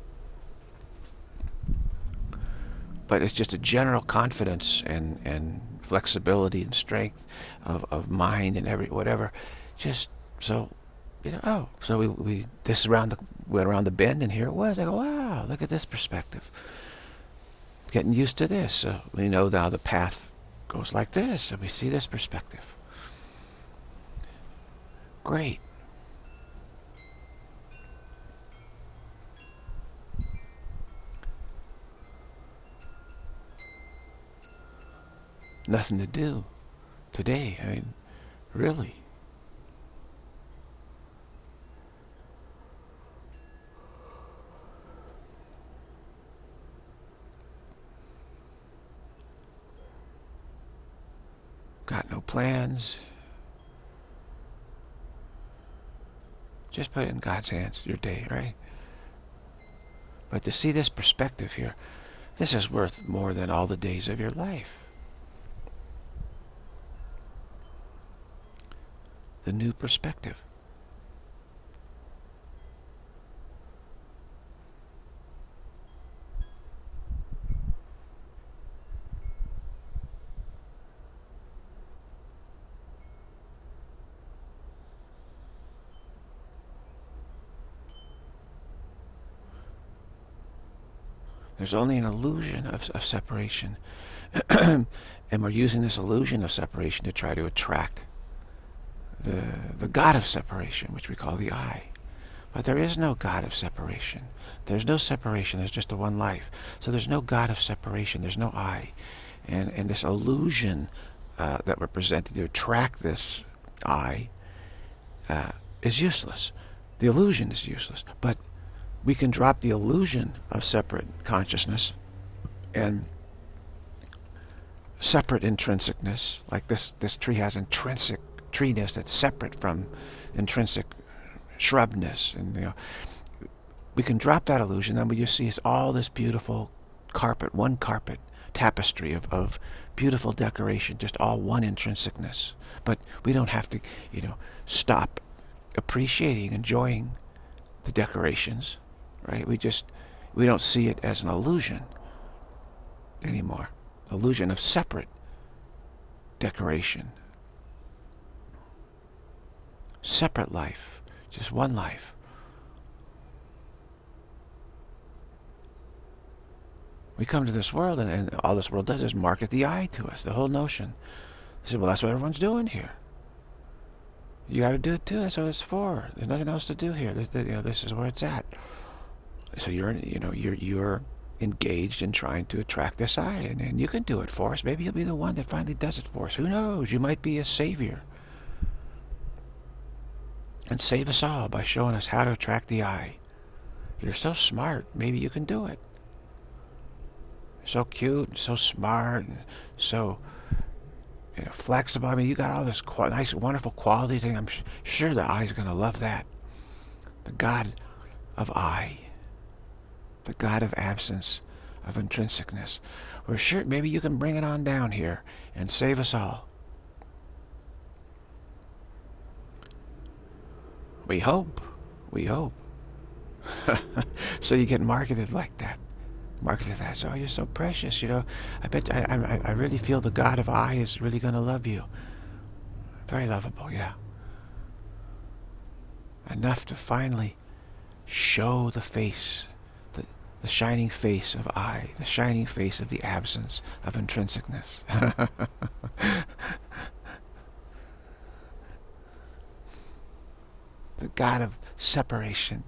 But it's just a general confidence and flexibility and strength of mind and whatever. Just so, oh, so we went around the bend and here it was. I go, wow, look at this perspective. Getting used to this. So we know now the path goes like this and we see this perspective. Great. Nothing to do today. I mean, really. Got no plans. Just put it in God's hands, your day, right? But to see this perspective here, this is worth more than all the days of your life. The new perspective. There's only an illusion of separation. And we're using this illusion of separation to try to attract the God of separation, which we call the I. But there is no God of separation. There's no separation. There's just the one life. So there's no God of separation. There's no I. And this illusion that we're presented to attract this I is useless. The illusion is useless. But we can drop the illusion of separate consciousness and separate intrinsicness. Like this tree has intrinsic treeness that's separate from intrinsic shrubness, and we can drop that illusion. Then what you see is all this beautiful carpet, one carpet tapestry of beautiful decoration, just all one intrinsicness. But we don't have to, stop appreciating, enjoying the decorations, right? We don't see it as an illusion anymore. Illusion of separate decoration. Separate life, just one life. We come to this world, and all this world does is market the I to us, the whole notion. They say, well, that's what everyone's doing here. You got to do it too. That's what it's for. There's nothing else to do here. This is where it's at. So you're engaged in trying to attract this I, and you can do it for us. Maybe you'll be the one that finally does it for us. Who knows? You might be a savior. And save us all by showing us how to attract the I. You're so smart. Maybe you can do it. So cute, and so smart, and so flexible. I mean, you got all this nice, wonderful qualities. I'm sure the I's going to love that. The God of I. The God of absence, of intrinsicness. We're sure maybe you can bring it on down here and save us all. We hope. We hope. So you get marketed like that. Marketed as, oh, you're so precious, I bet, I really feel the God of I is really going to love you. Very lovable, yeah. Enough to finally show the face, the shining face of I, the shining face of the absence of intrinsicness. The God of separation,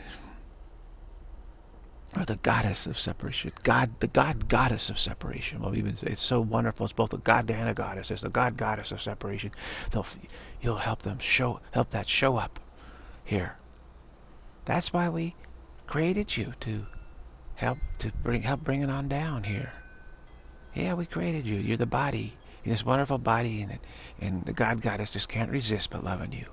or the goddess of separation. The goddess of separation. Well, even it's so wonderful. It's both a god and a goddess. It's the goddess of separation. You'll help that show up here. That's why we created you, to Help bring it on down here. Yeah, we created you. You're the body. You're this wonderful body, and the God Goddess just can't resist but loving you.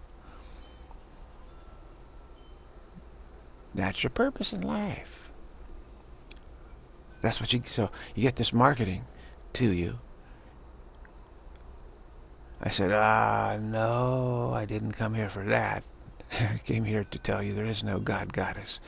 That's your purpose in life. That's what so you get this marketing to you. I said, no, I didn't come here for that. I came here to tell you there is no God Goddess.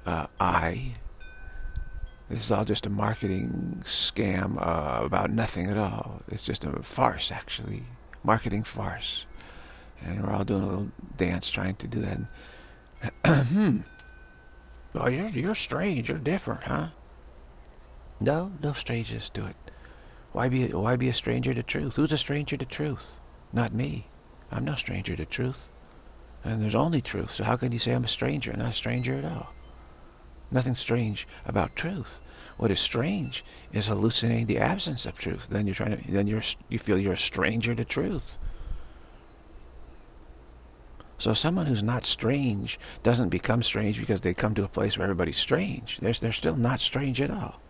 This is all just a marketing scam about nothing at all. It's just a farce, actually. Marketing farce. And we're all doing a little dance trying to do that. Oh, you're strange. You're different, huh? No strangers do it. Why be a stranger to truth? Who's a stranger to truth? Not me. I'm no stranger to truth. And there's only truth. So how can you say I'm a stranger? I'm not a stranger at all. Nothing strange about truth. What is strange is hallucinating the absence of truth. Then you feel you're a stranger to truth. So someone who's not strange doesn't become strange because they come to a place where everybody's strange. They're still not strange at all.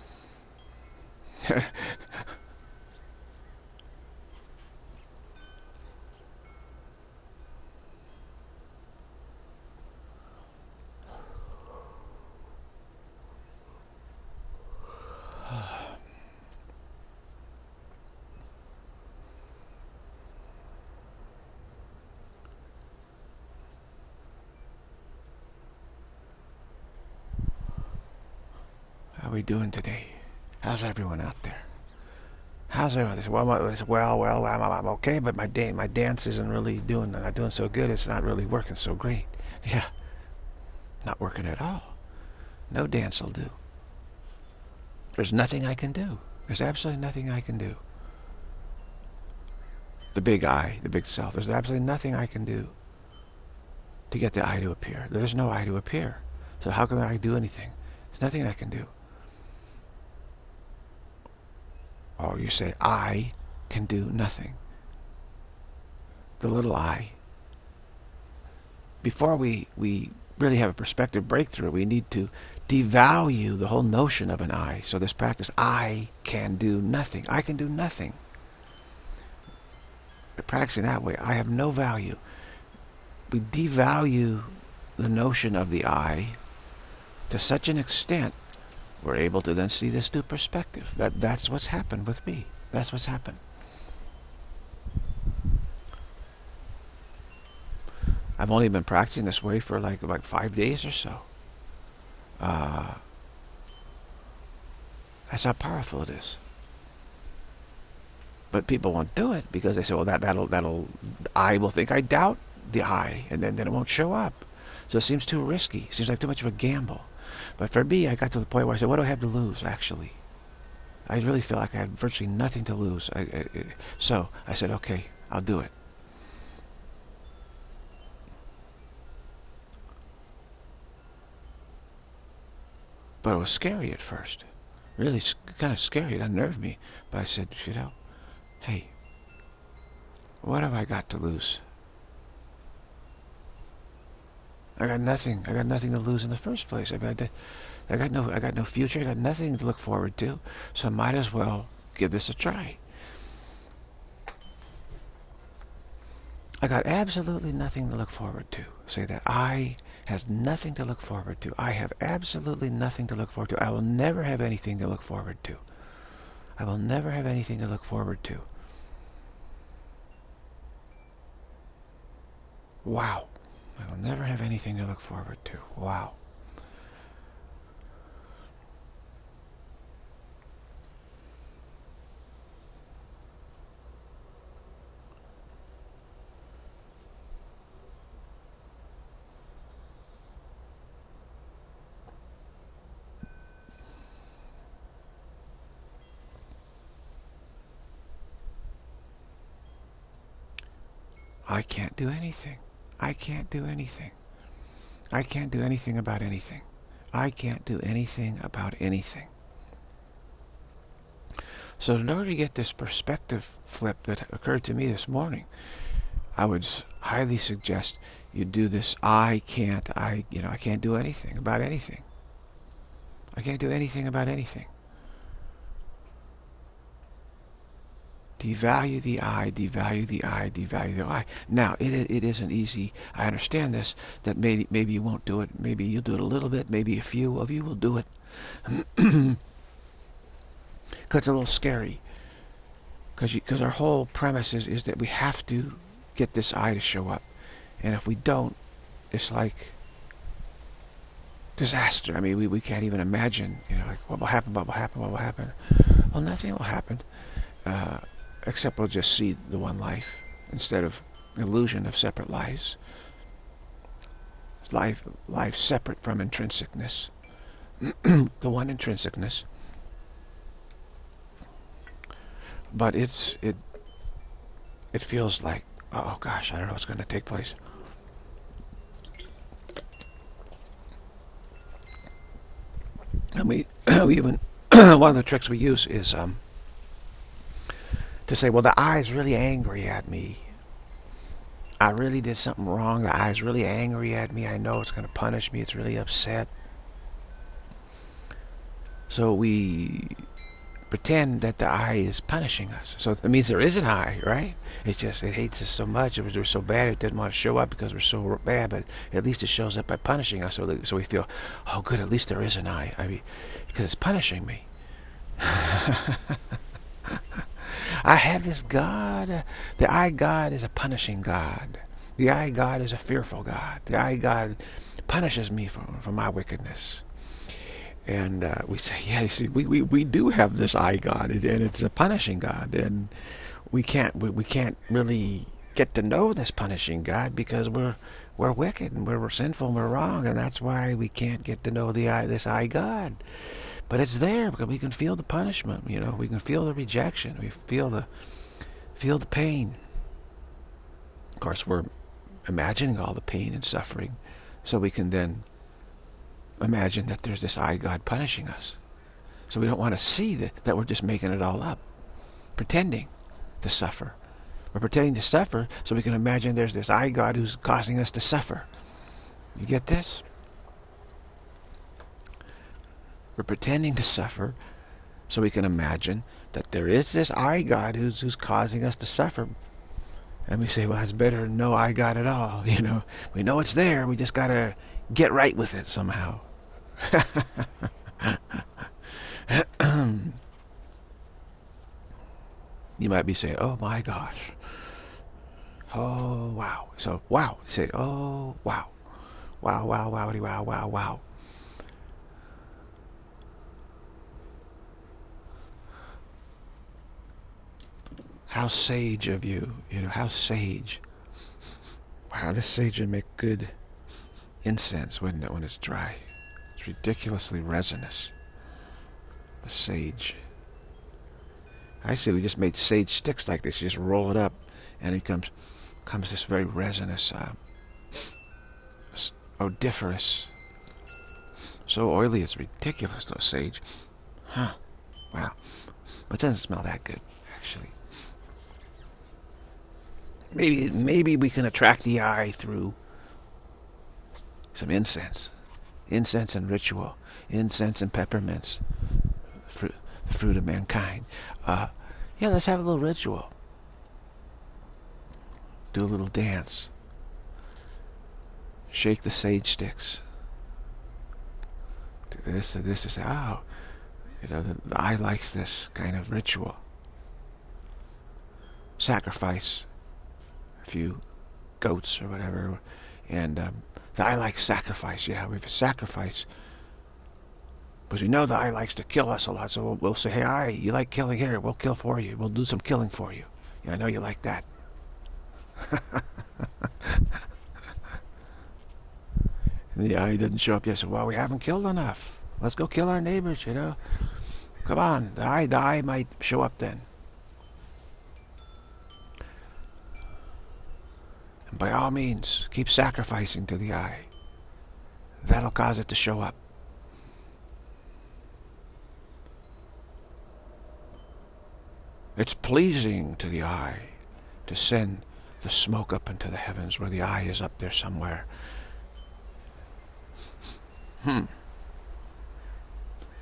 How are we doing today? How's everyone out there? How's everyone? Well, I'm okay, but my dance isn't really not doing so good. It's not really working so great. Yeah, not working at all. No dance will do. There's nothing I can do. There's absolutely nothing I can do. The big I, the big self. There's absolutely nothing I can do to get the I to appear. There's no I to appear. So how can I do anything? There's nothing I can do. Or you say, I can do nothing. The little I. Before we really have a perspective breakthrough, we need to devalue the whole notion of an I. So this practice, I can do nothing. I can do nothing. But practicing that way, I have no value. We devalue the notion of the I to such an extent we're able to then see this new perspective. That's what's happened with me. That's what's happened. I've only been practicing this way for like 5 days or so. That's how powerful it is. But people won't do it because they say, well, that'll I will think I doubt the I, and then it won't show up. So it seems too risky. It seems like too much of a gamble. But for me, I got to the point where I said, what do I have to lose, actually? I really feel like I had virtually nothing to lose. So I said, okay, I'll do it. But it was scary at first. Really kind of scary. It unnerved me. But I said, hey, what have I got to lose? I got nothing. I got nothing to lose in the first place. I got no future. I got nothing to look forward to. So I might as well give this a try. I got absolutely nothing to look forward to. Say that I has nothing to look forward to. I have absolutely nothing to look forward to. I will never have anything to look forward to. I will never have anything to look forward to. Wow. I will never have anything to look forward to. Wow. I can't do anything. I can't do anything. I can't do anything about anything. I can't do anything about anything. So in order to get this perspective flip that occurred to me this morning, I would highly suggest you do this I can't do anything about anything. I can't do anything about anything. Devalue the I, devalue the I, devalue the I. Now, it isn't easy. I understand this, that maybe you won't do it. Maybe you'll do it a little bit. Maybe a few of you will do it. Because it's a little scary. Because our whole premise is that we have to get this I to show up. And if we don't, it's like disaster. I mean, we can't even imagine, like, what will happen, what will happen, what will happen. Well, nothing will happen. Except we'll just see the one life instead of illusion of separate lives. Life separate from intrinsicness. The one intrinsicness. But it feels like, oh gosh, I don't know what's going to take place. And we even one of the tricks we use is to say, well, the I's really angry at me. I really did something wrong. The I's really angry at me. I know it's going to punish me. It's really upset. So we pretend that the I is punishing us. So it means there is an I, right? It hates us so much. We're so bad it didn't want to show up because we're so bad, but at least it shows up by punishing us. So we feel, oh good, at least there is an I. I mean, because it's punishing me. I have this God. The I God is a punishing God. The I God is a fearful God. The I God punishes me for my wickedness. And we say, yeah, you see, we do have this I God, and it's a punishing God, and we can't really get to know this punishing God because we're wicked and we're sinful and we're wrong, and that's why we can't get to know this I God. But it's there because we can feel the punishment. We can feel the rejection. We feel the pain. Of course, we're imagining all the pain and suffering, so we can then imagine that there's this I God punishing us. So we don't want to see that we're just making it all up, pretending to suffer. We're pretending to suffer so we can imagine there's this I God who's causing us to suffer. You get this? We're pretending to suffer so we can imagine that there is this I God who's causing us to suffer. And we say, well, that's better than no I God at all. We know it's there. We just got to get right with it somehow. You might be saying, oh my gosh. Oh, wow. So, wow. You say, oh, wow. Wow, wow, wowdy, wow, wow, wow. How sage of you, how sage. Wow, this sage would make good incense, wouldn't it, when it's dry? It's ridiculously resinous. The sage. I see we just made sage sticks like this. You just roll it up, and it comes this very resinous, odoriferous. So oily, it's ridiculous, though, sage. Huh. Wow. But it doesn't smell that good, actually. Maybe we can attract the eye through some incense. Incense and ritual. Incense and peppermints. The fruit of mankind. Yeah, let's have a little ritual. Do a little dance. Shake the sage sticks. Do this, to say, oh, the eye likes this kind of ritual. Sacrifice a few goats or whatever, and the eye likes sacrifice. Yeah, we have a sacrifice because we know the eye likes to kill us a lot, so we'll say, hey, eye, you like killing? Here, we'll kill for you. We'll do some killing for you. Yeah, I know you like that. And the eye doesn't show up yet, so, well, we haven't killed enough. Let's go kill our neighbors, Come on, the eye might show up then. And by all means, keep sacrificing to the eye. That'll cause it to show up. It's pleasing to the eye to send the smoke up into the heavens where the eye is up there somewhere.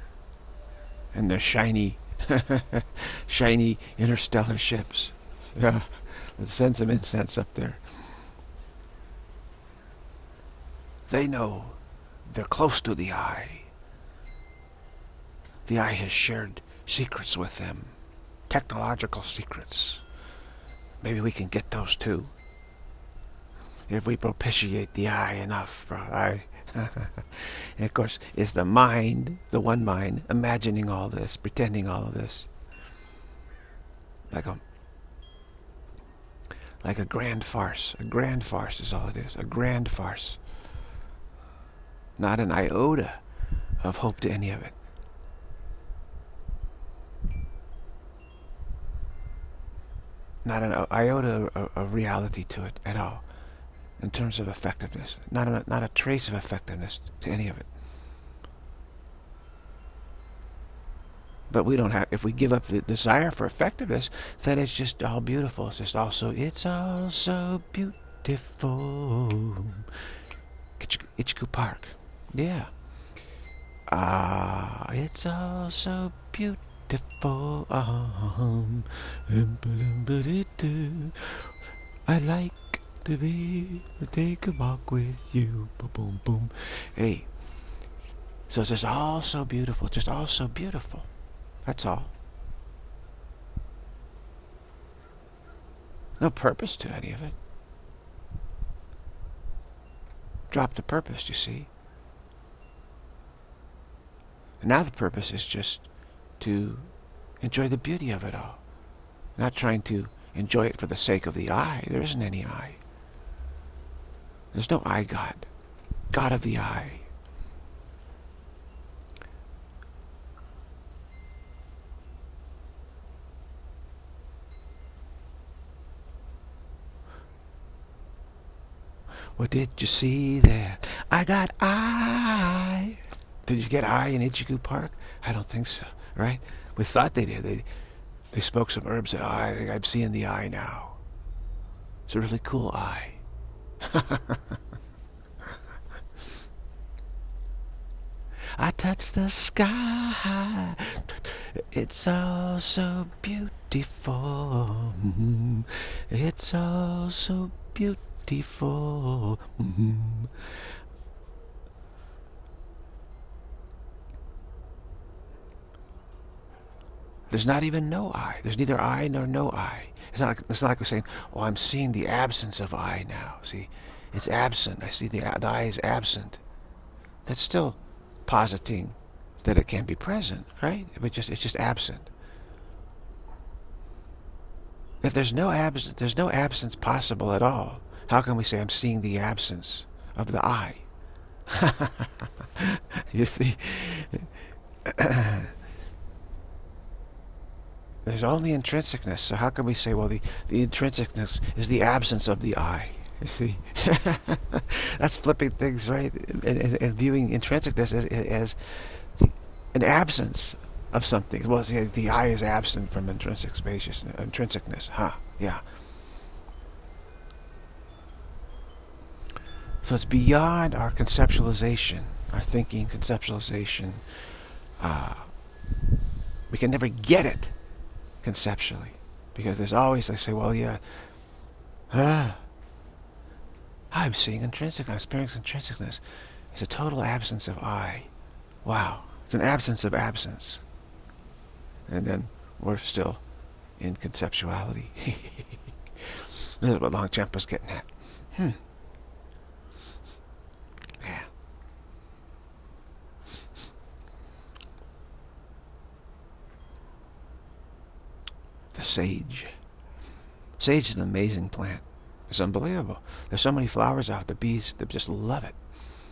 and their shiny, shiny interstellar ships. Yeah, let's send some incense up there. They know they're close to the eye. The eye has shared secrets with them, technological secrets. Maybe we can get those too, if we propitiate the eye enough, bro. And of course, it's the mind, the one mind, imagining all this, pretending all of this, like a grand farce. A grand farce is all it is. A grand farce. Not an iota of hope to any of it. Not an iota of reality to it at all, in terms of effectiveness. Not a trace of effectiveness to any of it. But we don't have, if we give up the desire for effectiveness, then it's just all beautiful. It's just also, it's all so beautiful. Ichiku Park. Yeah. It's all so beautiful. I like to take a walk with you. Boom, boom, boom. Hey. So it's just all so beautiful. Just all so beautiful. That's all. No purpose to any of it. Drop the purpose, you see. And now the purpose is just to enjoy the beauty of it all. Not trying to enjoy it for the sake of the eye. There isn't any eye. There's no eye God. God of the eye. What did you see there? I got eye. Did you get eye in Ichiku Park? I don't think so, right? We thought they did. They spoke some herbs. Oh, I think I'm seeing the eye now. It's a really cool eye. I touch the sky. It's all so beautiful. It's all so beautiful. There's not even no eye. There's neither eye nor no eye. It's not like we're saying, oh, I'm seeing the absence of eye now. See, it's absent. I see the eye is absent. That's still positing that it can be present, right? But it's just absent. If there's no absence possible at all, how can we say I'm seeing the absence of the eye? You see, there's only intrinsicness. So how can we say, well, the intrinsicness is the absence of the eye? You see, that's flipping things, right? And viewing intrinsicness as an absence of something. Well, see, the eye is absent from intrinsicness. Huh? Yeah. So it's beyond our conceptualization, our thinking conceptualization. We can never get it conceptually, because there's always, they say, well, yeah, I'm seeing intrinsic, I'm experiencing intrinsicness. It's a total absence of I. Wow, it's an absence of absence. And then we're still in conceptuality. This is what Longchenpa's getting at. Yeah. The sage. Sage is an amazing plant. It's unbelievable. There's so many flowers out. The bees, they just love it.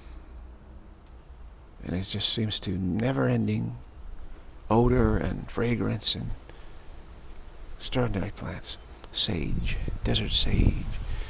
And it just seems to never-ending odor and fragrance and extraordinary plants. Sage, desert sage.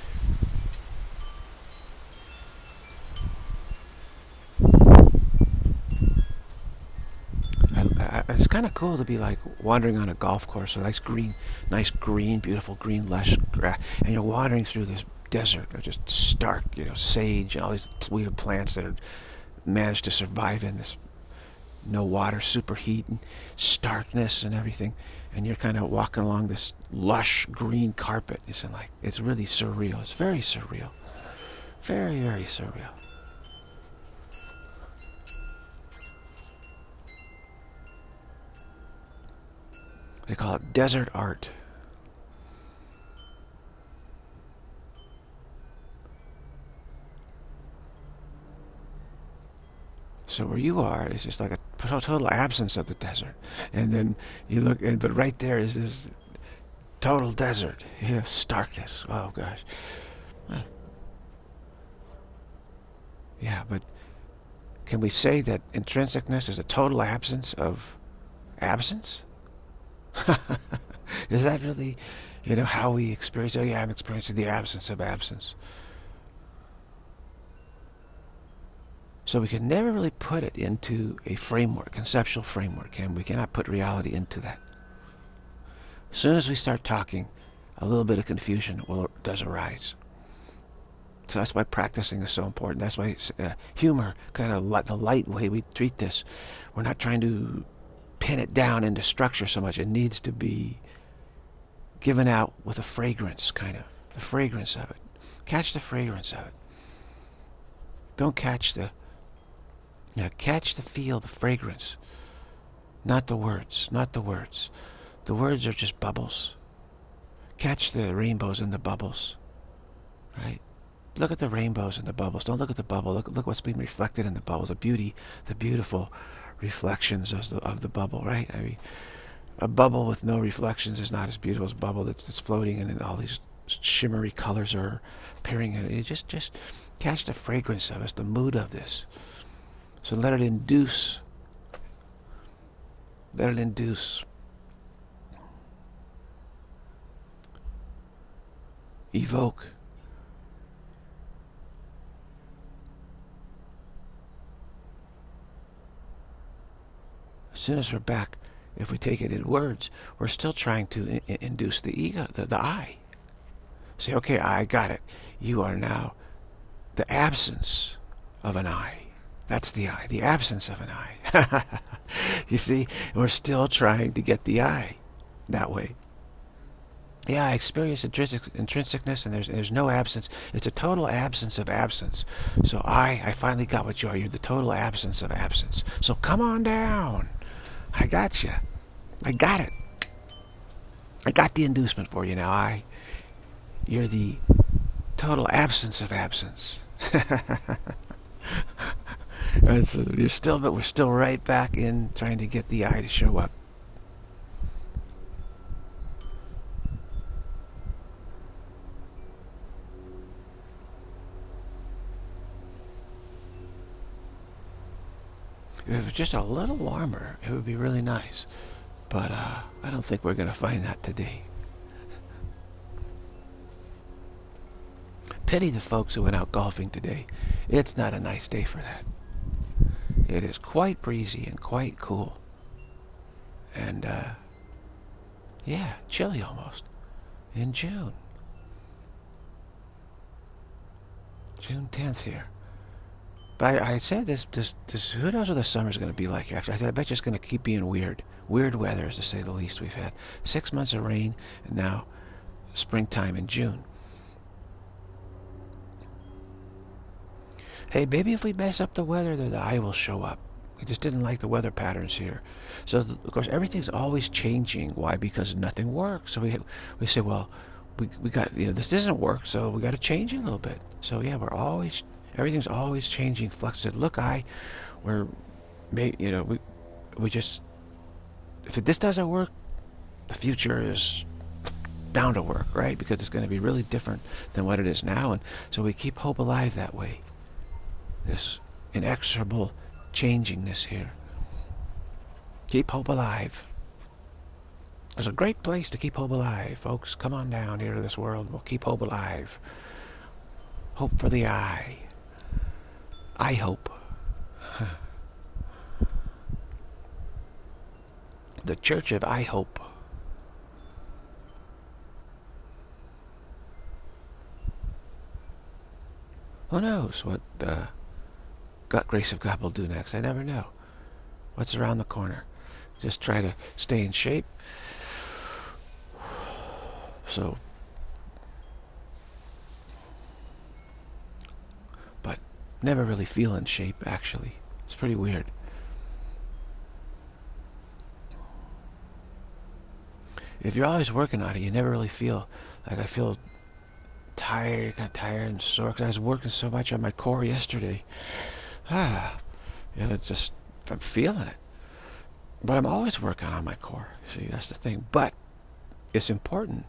It's kind of cool to be like wandering on a golf course, a nice green, beautiful green, lush grass, and you're wandering through this desert, just stark, sage and all these weird plants that are managed to survive in this no water, superheat, and starkness and everything. And you're kind of walking along this lush green carpet. It's really surreal. It's very surreal. Very, very surreal. They call it desert art. So where you are is just like a total absence of the desert. And then you look, but right there is this total desert. Yeah, starkness. Oh gosh. Yeah, but can we say that intrinsicness is a total absence of absence? Is that really, how we experience? Oh yeah, I'm experiencing the absence of absence. So we can never really put it into a framework, conceptual framework, and we cannot put reality into that. As soon as we start talking, a little bit of confusion does arise. So that's why practicing is so important. That's why humor, kind of the light way we treat this, we're not trying to pin it down into structure so much. It needs to be given out with a fragrance, kind of. The fragrance of it. Catch the fragrance of it. Don't catch the... catch the feel, the fragrance. Not the words. Not the words. The words are just bubbles. Catch the rainbows in the bubbles. Right? Look at the rainbows in the bubbles. Don't look at the bubble. Look what's being reflected in the bubbles. The beauty, the beautiful reflections of the bubble, right? I mean, a bubble with no reflections is not as beautiful as a bubble that's floating and all these shimmery colors are appearing in it. You just catch the fragrance of it, the mood of this. So let it induce. Let it induce. Evoke. As soon as we're back, if we take it in words, we're still trying to induce the ego, the I. Say, okay, I got it. You are now the absence of an I. That's the I, the absence of an I. You see, we're still trying to get the I that way. Yeah, I experience intrinsicness, and there's no absence. It's a total absence of absence. So I finally got what you are. You're the total absence of absence. So come on down. I got you. I got it. I got the inducement for you now. You're the total absence of absence. And so but we're still right back in trying to get the I to show up. If it was just a little warmer, it would be really nice. But I don't think we're going to find that today. Pity the folks who went out golfing today. It's not a nice day for that. It is quite breezy and quite cool. And, yeah, chilly almost. In June. June 10th here. But I said this, who knows what the summer's going to be like, actually. I bet you it's going to keep being weird. Weird weather, to say the least, we've had. 6 months of rain, and now springtime in June. Hey, maybe if we mess up the weather, the I will show up. We just didn't like the weather patterns here. So, of course, everything's always changing. Why? Because nothing works. So we say, well, we got, this doesn't work, so we got to change it a little bit. So, yeah, everything's always changing, fluctuated. Look, we just, if this doesn't work, the future is bound to work, right? Because it's going to be really different than what it is now. And so we keep hope alive that way. This inexorable changingness here. Keep hope alive. It's a great place to keep hope alive, folks. Come on down here to this world. We'll keep hope alive. Hope for the I. I hope. The Church of I Hope. Who knows what Grace of God will do next? I never know. What's around the corner? Just try to stay in shape. So, but never really feel in shape, actually. It's pretty weird. If you're always working on it, you never really feel like I feel tired, kind of tired and sore, because I was working so much on my core yesterday. It's just, I'm feeling it. But I'm always working on my core. See, that's the thing. But it's important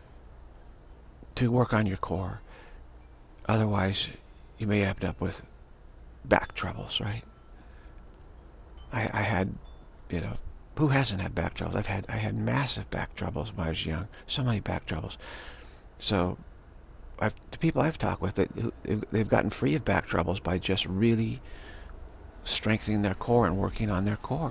to work on your core. Otherwise, you may end up with back troubles, right? I had, who hasn't had back troubles? I had massive back troubles when I was young. So many back troubles. So, the people I've talked with, they've gotten free of back troubles by just really strengthening their core and working on their core.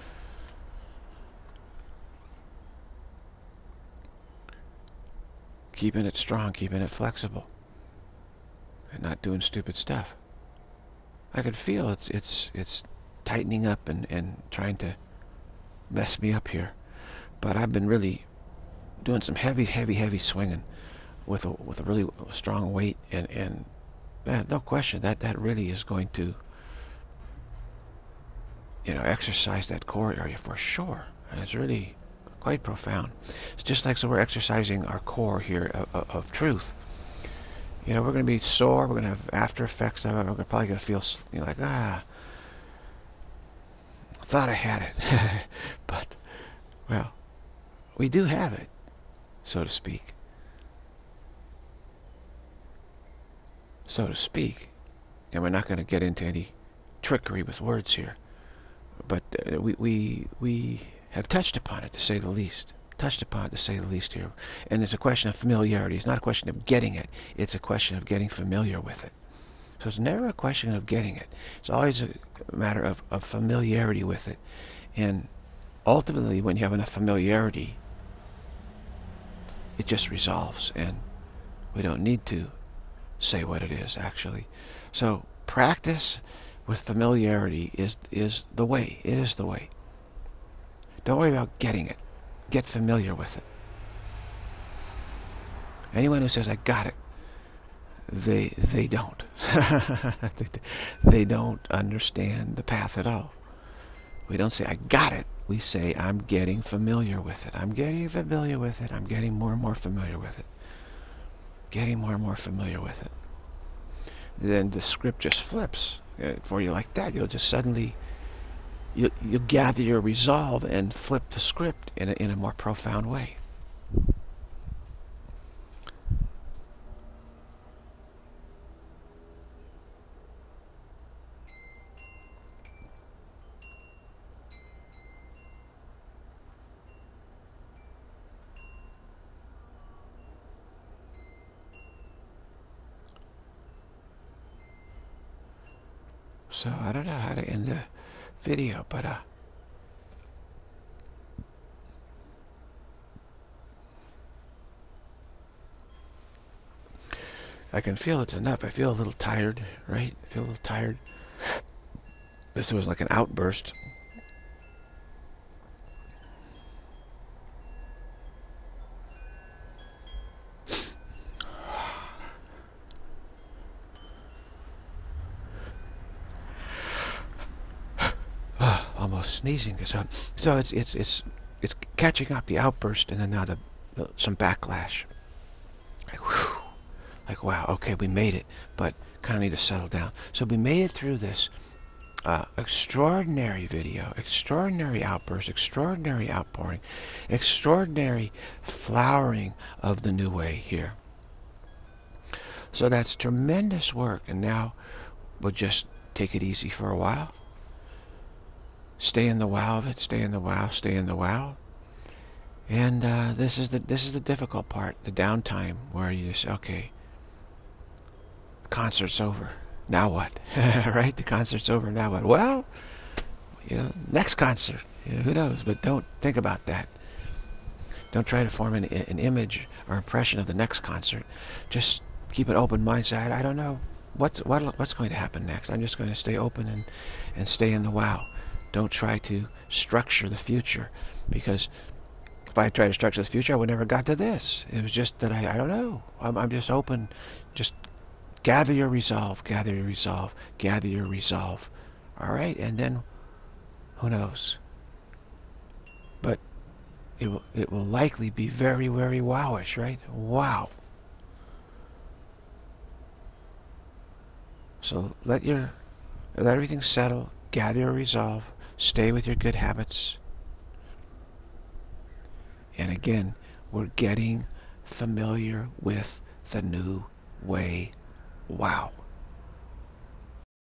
Keeping it strong, keeping it flexible, and not doing stupid stuff. I can feel it's tightening up and trying to mess me up here, but I've been really doing some heavy swinging with a really strong weight, and no question that really is going to exercise that core area for sure. And it's really quite profound. It's just like, so we're exercising our core here of truth. We're going to be sore, we're going to have after effects of it, we're probably going to feel like, I thought I had it. But, well, we do have it, so to speak. So to speak. And we're not going to get into any trickery with words here. But we have touched upon it, to say the least. Touched upon it, to say the least, here. And it's a question of familiarity. It's not a question of getting it. It's a question of getting familiar with it. So it's never a question of getting it. It's always a matter of familiarity with it. And ultimately, when you have enough familiarity, it just resolves. And we don't need to say what it is, actually. So practice with familiarity is the way. It is the way. Don't worry about getting it. Get familiar with it. Anyone who says, I got it, they don't. They don't understand the path at all. We don't say, I got it. We say, I'm getting familiar with it. I'm getting familiar with it. I'm getting more and more familiar with it. Getting more and more familiar with it. Then the script just flips for you like that. You'll just suddenly, you gather your resolve and flip the script in a more profound way. So I don't know how to end the video, but I can feel it's enough. I feel a little tired, right? I feel a little tired. This was like an outburst. Almost sneezing. So it's catching up, the outburst, and then now some backlash. Like, whew. Like, wow, okay, we made it, but kind of need to settle down. So we made it through this extraordinary video, extraordinary outburst, extraordinary outpouring, extraordinary flowering of the new way here. So that's tremendous work, and now we'll just take it easy for a while. Stay in the wow of it, stay in the wow, stay in the wow. And this is the difficult part, the downtime, where you say, okay, the concert's over. Now what? Right? The concert's over. Now what? Well, next concert. Who knows? But don't think about that. Don't try to form an image or impression of the next concert. Just keep an open mind. Say, I don't know what's going to happen next. I'm just going to stay open and stay in the wow. Don't try to structure the future, because if I tried to structure the future, I would never got to this. It was just that I don't know. I'm just open. Just gather your resolve, gather your resolve, gather your resolve. All right, and then who knows? But it will likely be very, very wowish, right? Wow. So let everything settle, gather your resolve, stay with your good habits. And again, we're getting familiar with the new way. Wow.